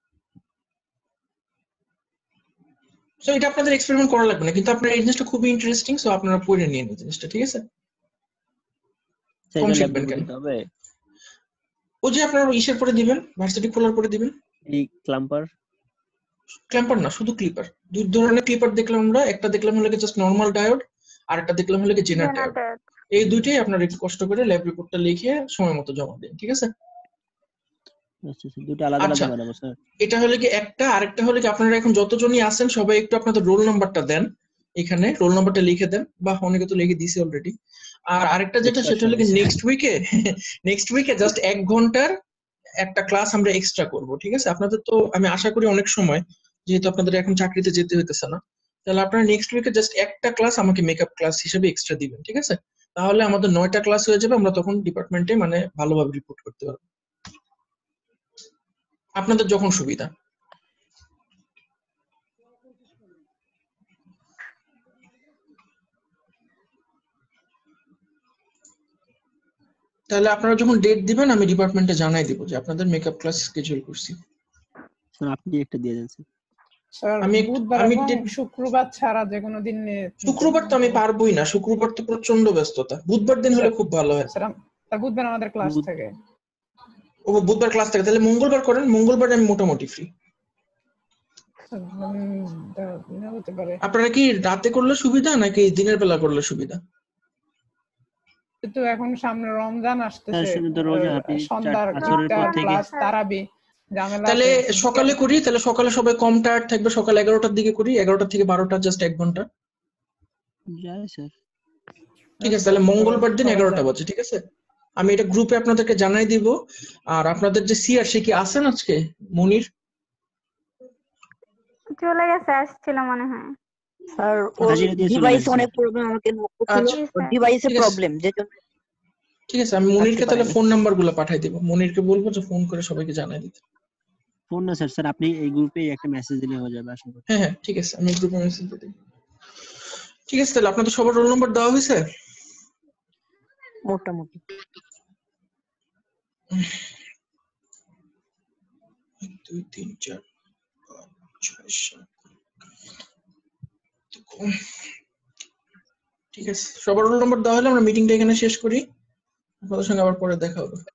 সো এটা আপনাদের এক্সপেরিমেন্ট করা লাগবে না, কিন্তু আপনার এই জিনিসটা খুবই ইন্টারেস্টিং, সো আপনারা পড়ে নিয়ে নিন জিনিসটা, ঠিক আছে? কম শিখবেন কেন? ও যে আপনারা ইসের পরে দিবেন, ভার্সিটি খোলার পরে দিবেন। এই ক্ল্যাম্পার ক্ল্যাম্পার না, শুধু ক্লিপার। দুই ধরনের ক্লিপার দেখলাম আমরা, একটা দেখলাম হলো জাস্ট নরমাল ডায়োড, আর একটা দেখলাম হলো জেনার ডায়োড। এই দুইটাই আপনারা একটু কষ্ট করে ল্যাব রিপোর্টটা লিখে সময় মতো জমা দিন, ঠিক আছে? আচ্ছা আচ্ছা, দুটো আলাদা আলাদা বানাবো স্যার। এটা হলো কি একটা, আরেকটা হলো কি আপনারা এখন যতজনই আছেন সবাই একটু আপনাদের রোল নাম্বারটা দেন, এখানে রোল নাম্বারটা লিখে দেন, বা অনেকে তো লিখে দিয়েছে অলরেডি। আর আরেকটা যেটা সেটা হলো কি নেক্সট উইকে নেক্সট উইকে জাস্ট এক ঘন্টার একটা ক্লাস আমরা এক্সট্রা করব, ঠিক আছে? আপনাদের তো আমি আশা করি অনেক সময়, যেহেতু আপনাদের এখন চাকরিতে যেতে হইতেছে না, তাহলে আপনারা নেক্সট উইকে জাস্ট একটা ক্লাস আমাকে মেকআপ ক্লাস হিসেবে এক্সট্রা দিবেন, ঠিক আছে? তাহলে আমাদের নয়টা ক্লাস হয়ে যাবে, আমরা তখন ডিপার্টমেন্টে মানে ভালোভাবে রিপোর্ট করতে পারবো, আপনাদের যখন সুবিধা। তাহলে আপনারা যখন ডেট দিবেন আমি ডিপার্টমেন্টে জানাই দিব যে আপনাদের মেকআপ ক্লাস শিডিউল করছি। স্যার আপনি একটা দিয়ে দেন স্যার। স্যার আমি বুধবার আমি এবং শুক্রবার ছাড়া যে কোনো দিন। শুক্রবার তো আমি পারবোই না, শুক্রবার তো প্রচন্ড ব্যস্ততা, বুধবার দিন হলে খুব ভালো হয়। স্যার বুধবার আমাদের ক্লাস থাকে। ও বুধবার ক্লাস থাকে, তাহলে মঙ্গলবার করেন, মঙ্গলবার আমি মোটামুটি ফ্রি। উম, তা- না হতে পারে, আপনারা কি রাতে করলে সুবিধা নাকি দিনের বেলা করলে সুবিধা? কিন্তু এখন সামনে রমজান তার আসতেছে, সাথে তো রোজা আপনি চার সন্ধ্যার আসরের পর ইফতার থেকে প্লাস তারাবি ঝামেলা তাহলে আছে। সকালে করি, তাহলে সকালে সবাই কম টায়ার্ড থাকবে, সকাল এগারোটার দিকে করি, এগারোটা থেকে বারোটা, জাস্ট এক ঘন্টা। যায় স্যার। ঠিক আছে, তাহলে মঙ্গলবার দিন এগারোটা বাজে, ঠিক আছে? আমি এটা গ্রুপে আপনাদেরকে জানাই দিব। আর আপনাদের যে সিআর, সে কি আছেন আজকে? মনির চলে গেছে, আসছিল মনে হয়। স্যার ওর হাজিরা দিয়ে চলে ডিভাইস গেছে অনেক প্রবলেম, আমাকে নক করছিল, আচ্ছা জি ওর স্যার। ডিভাইসে ঠিক আছে, প্রবলেম, যে জন্য ঠিক আছে, আমি আসতে মনিরকে তাহলে পারেনি। ফোন নাম্বার গুলো পাঠাই দিব, মনিরকে বলবো যে ফোন করে সবাইকে জানাই দিতে। ফোন না স্যার, স্যার আপনি এই গ্রুপে একটা মেসেজ দিলে হয়ে যাবে আশা করি। হ্যাঁ হ্যাঁ ঠিক আছে, আমি গ্রুপে মেসেজ দিয়ে দিই। ঠিক আছে, তাহলে আপনাদের সবার রোল নাম্বার দেওয়া হয়েছে? মোটামুটি এক, দুই, তিন, চার, পাঁচ, ছয়, সাত। ঠিক আছে, সবার রোল নাম্বার দেওয়া হলে আমরা মিটিংটা এখানে শেষ করি। আপনাদের সঙ্গে আবার পরে দেখা হবে।